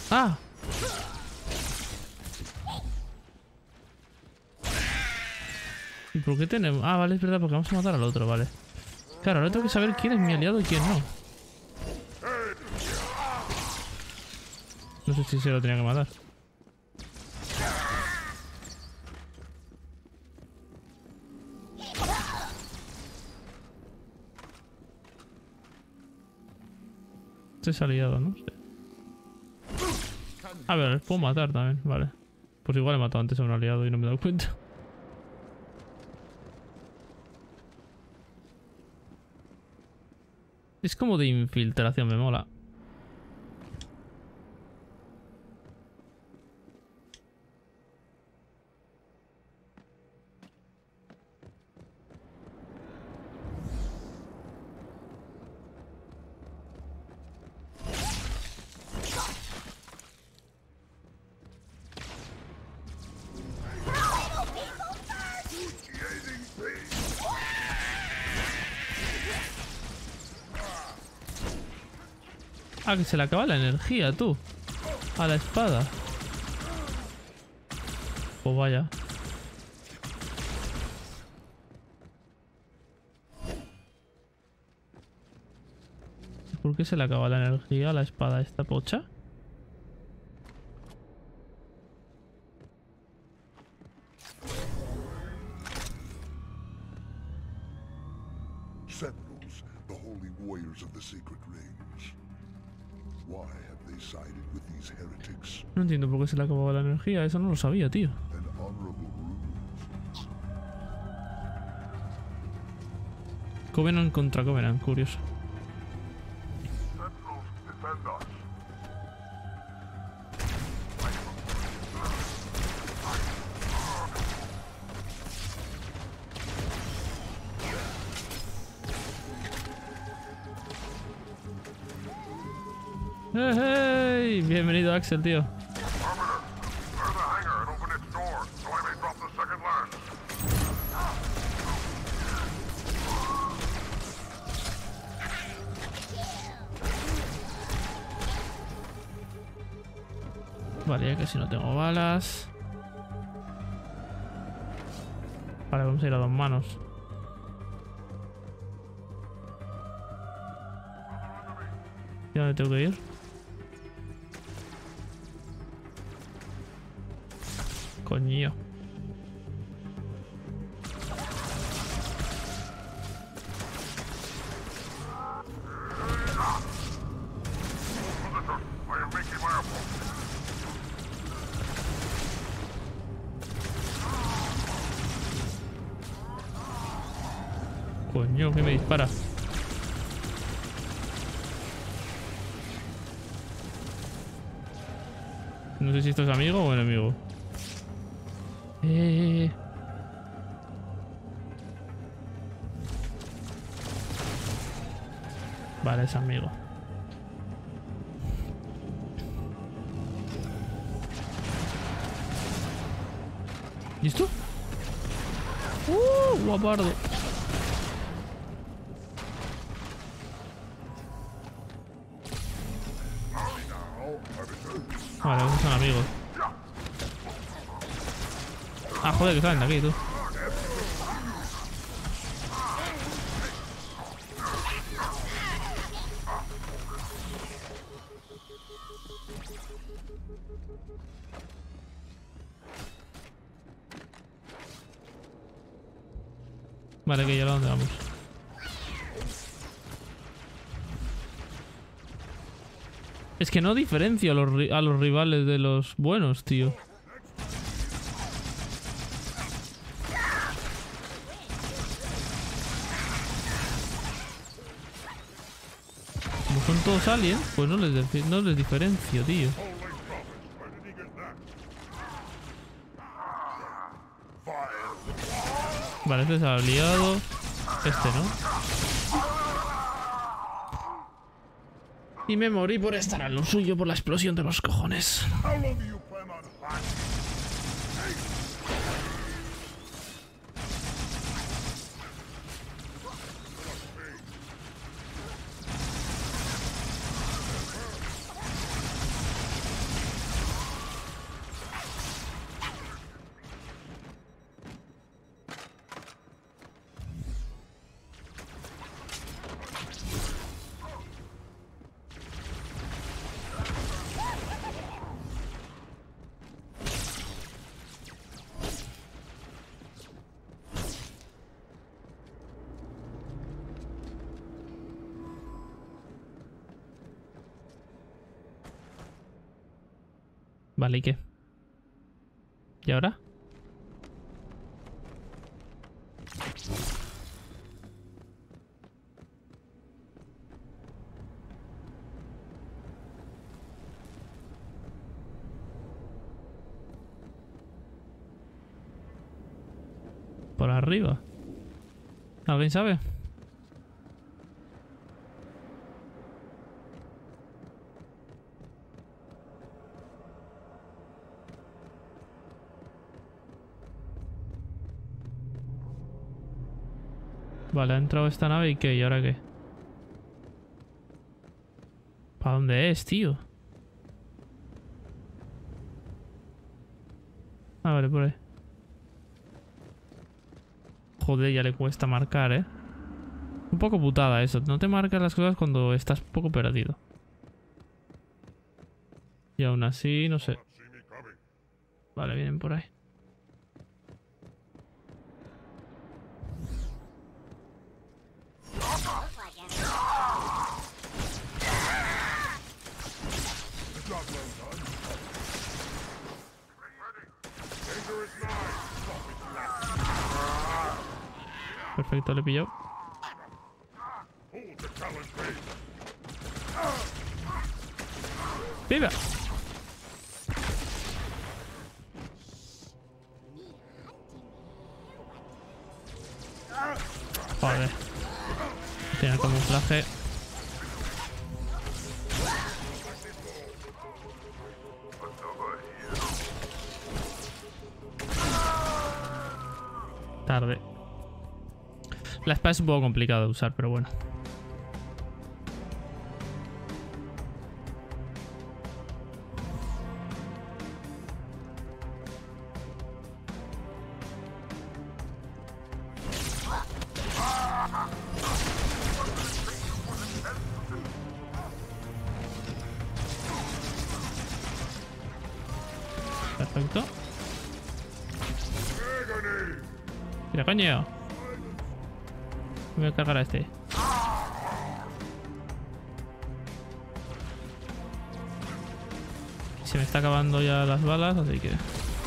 ¡Ah! ¿Y por qué tenemos...? Ah, vale, es verdad, porque vamos a matar al otro, vale. Claro, ahora tengo que saber quién es mi aliado y quién no. No sé si se lo tenía que matar. Este es aliado, ¿no? Sí. A ver, les puedo matar también, vale. Pues igual he matado antes a un aliado y no me he dado cuenta. Es como de infiltración, me mola. Ah, que se le acaba la energía, tú. A la espada. Pues vaya. ¿Por qué se le acaba la energía a la espada esta pocha? Sentinels, the holy warriors of the sacred rings. Why have they sided with these heretics? No entiendo por qué se le acababa la energía, eso no lo sabía, tío. An honorable ruse. Covenant contra Covenant, curioso. Sentinels, defend us. ¡Hey! Bienvenido, Axel, tío. Vale, ya que si no tengo balas. Vale, vamos a ir a dos manos. ¿Y a dónde tengo que ir? Coño. Coño, que me dispara. No sé si esto es amigo o enemigo. Vale, es amigo. ¿Listo? Guapardo. Vale, esos son amigos. Ah, joder, que salen de aquí, tú. Vale, que ya a dónde vamos. Es que no diferencio a los rivales de los buenos, tío. Como son todos aliens, pues no les diferencio, tío. Vale, este es aliado. Este no. Y me morí por estar a lo suyo por la explosión de los cojones. Vale, ¿y qué? ¿Y ahora? Por arriba. ¿Alguien sabe? Vale, ha entrado esta nave y ¿qué? ¿Y ahora qué? ¿Para dónde es, tío? Ah, vale, por ahí. Joder, ya le cuesta marcar, ¿eh? Un poco putada eso. No te marcas las cosas cuando estás un poco perdido. Y aún así, no sé. Vale, vienen por ahí. Perfecto, le he pillado. ¡Viva! Joder. Tiene el camuflaje. Tarde. La espada es un poco complicada de usar, pero bueno. Perfecto. Mira, coño. Voy a cargar a este. Se me está acabando ya las balas, así que...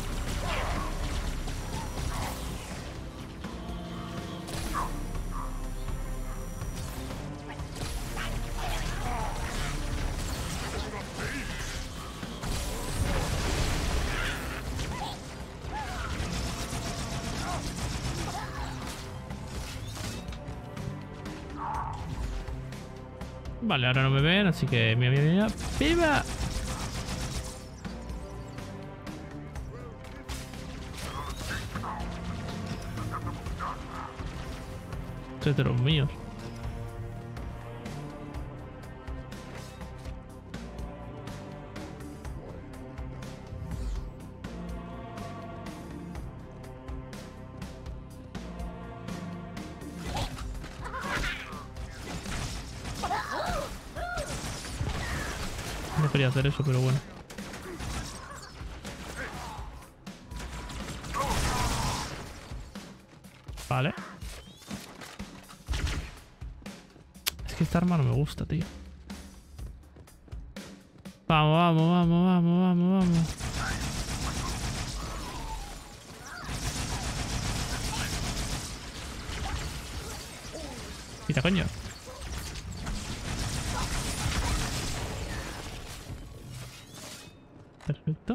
Vale, ahora no me ven, así que mira, mira, mira. ¡Viva! Este es de los míos. No quería hacer eso, pero bueno. Vale. Es que esta arma no me gusta, tío. Vamos, vamos, vamos, vamos, vamos, vamos. Mira, coño. Perfecto.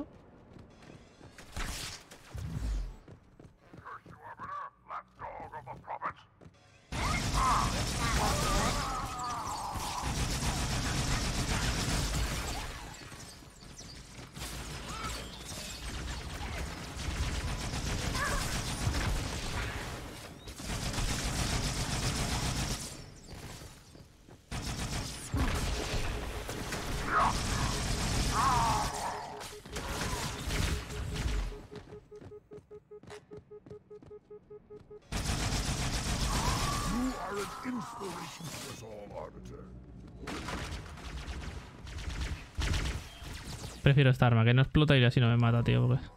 Prefiero esta arma, que no explota y así no me mata, tío. Porque...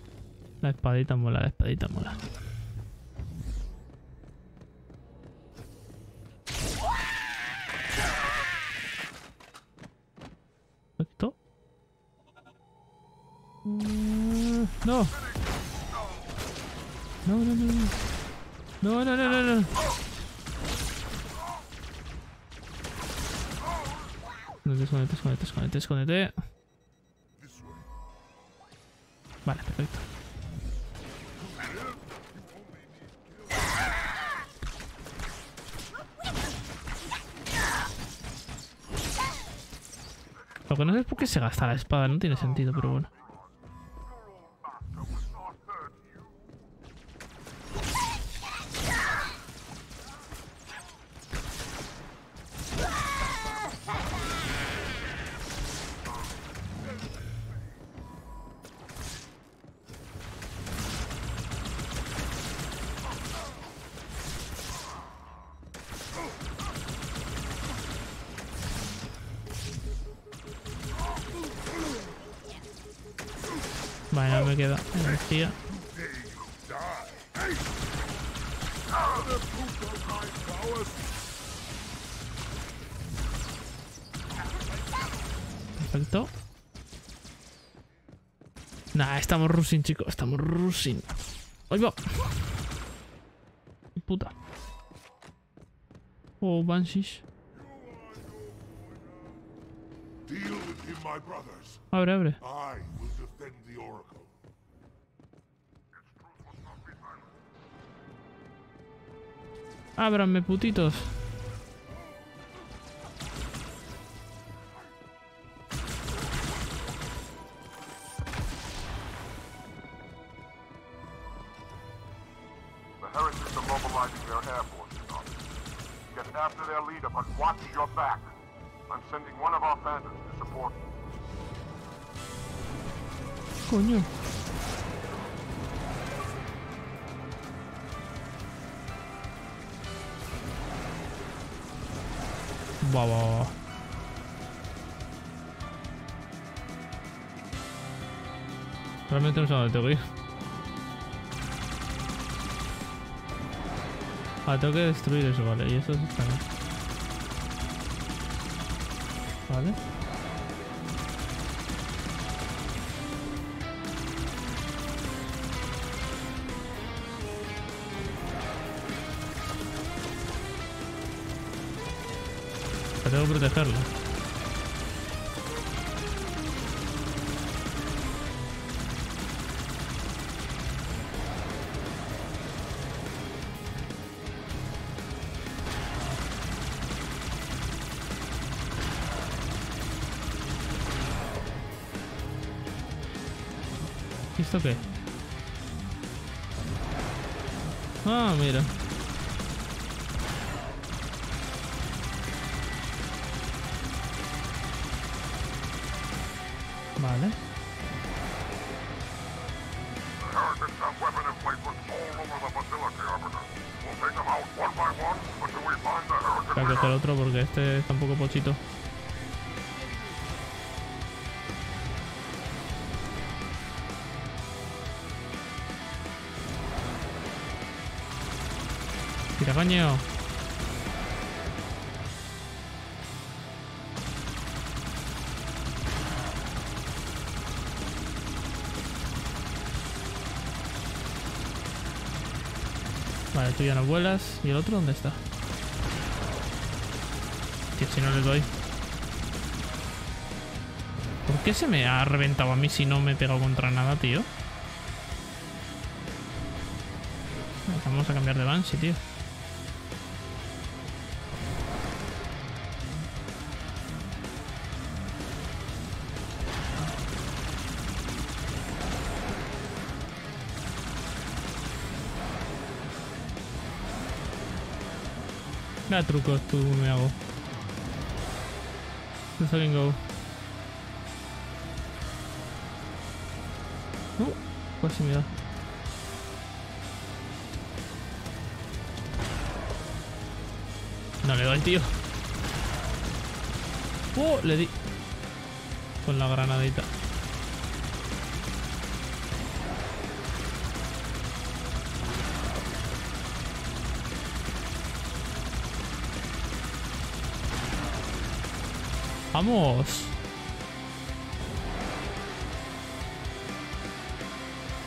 La espadita mola, la espadita mola. No. No, no, no, no. No, no, no, no, no. Escóndete, escóndete, escóndete, escóndete. Vale, perfecto. Lo que no sé es por qué se gasta la espada, no tiene sentido, pero bueno. Vale, no me queda energía. Perfecto. Nah, estamos rushing, chicos. Estamos rushing. ¡Ay, va! Puta. Oh, Banshees. Abre, abre. Ábranme, putitos. The heretics are mobilizing their air forces on us. Get after their leader, but watch your back. I'm sending one of our phantoms to support you. Coño. Va. Realmente no sé a dónde tengo que ir. Ah, tengo que destruir eso, vale. Y eso está bien. Vale. Tengo que protegerlo. ¿Y esto qué? Ah, mira. Vale. Voy a coger otro porque este está un poco pochito. Tira, coño. Vale, tú ya no vuelas. ¿Y el otro dónde está? Tío, si no le doy. ¿Por qué se me ha reventado a mí si no me he pegado contra nada, tío? Vamos a cambiar de Banshee, tío. ¿Qué trucos tú me hago? Let's fucking go. Pues sí me da. No le doy, tío. Le di. Con la granadita. ¡Vamos!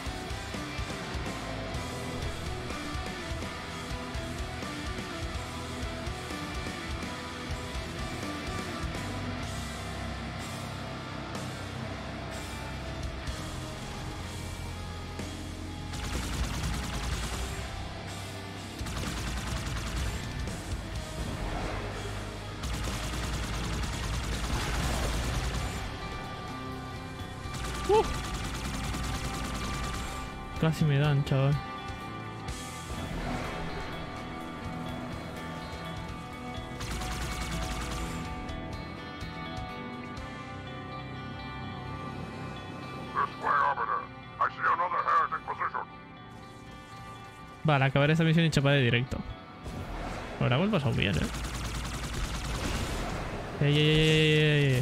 Casi me dan, chaval. Vale, acabar esta misión y chapar de directo. Ahora hemos pasado bien, ey.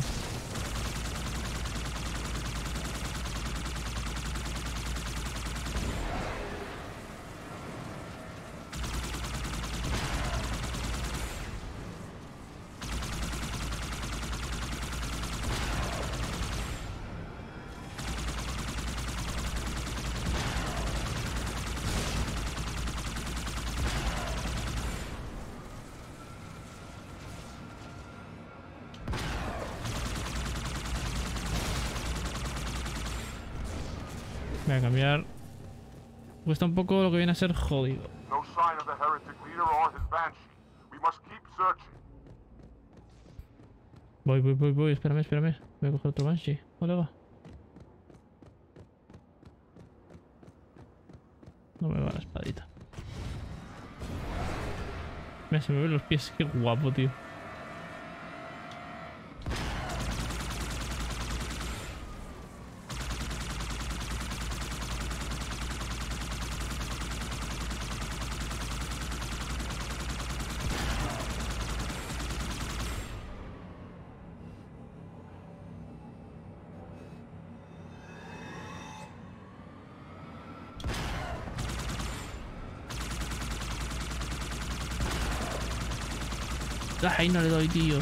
Voy a cambiar. Cuesta un poco lo que viene a ser jodido. No sign of the heretic leader or his banshee. We must keep searching. Voy. Espérame. Voy a coger otro banshee. Hola, va. No me va la espadita. Mira, se me ven los pies. Qué guapo, tío. Ahí no le doy, tío.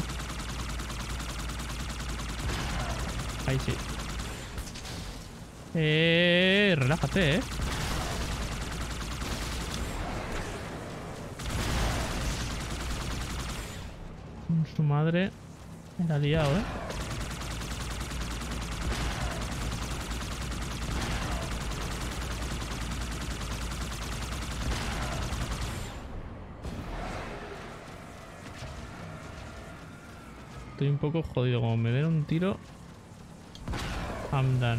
Ahí sí. Relájate, Su madre. Me la ha liado, Estoy un poco jodido. Como me den un tiro, I'm done.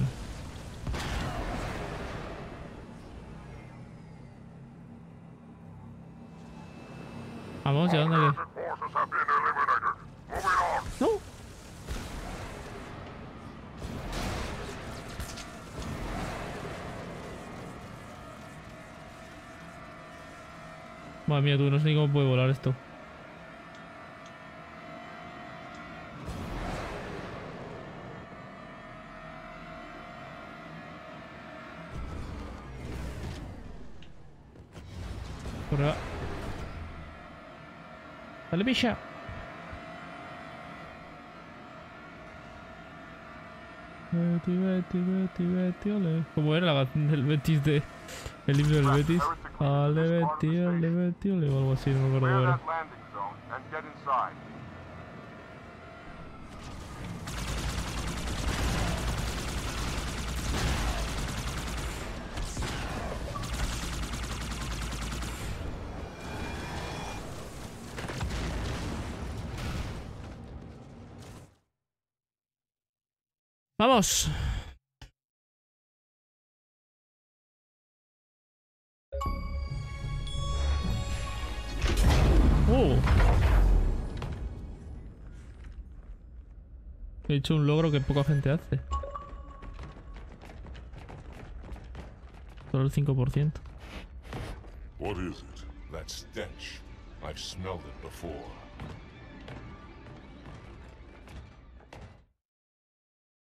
Vamos, ¿ya dónde? No. Madre mía, tú, no sé ni cómo puede volar esto. Corre. Dale, picha. Betty, ole. ¿Cómo era la canción del Betis de el himno del Betis? Ale, Betty, ole, o algo así, no me acuerdo ahora. ¡Vamos! He hecho un logro que poca gente hace. Solo el 5%. What is it? That stench. I've smelled it before.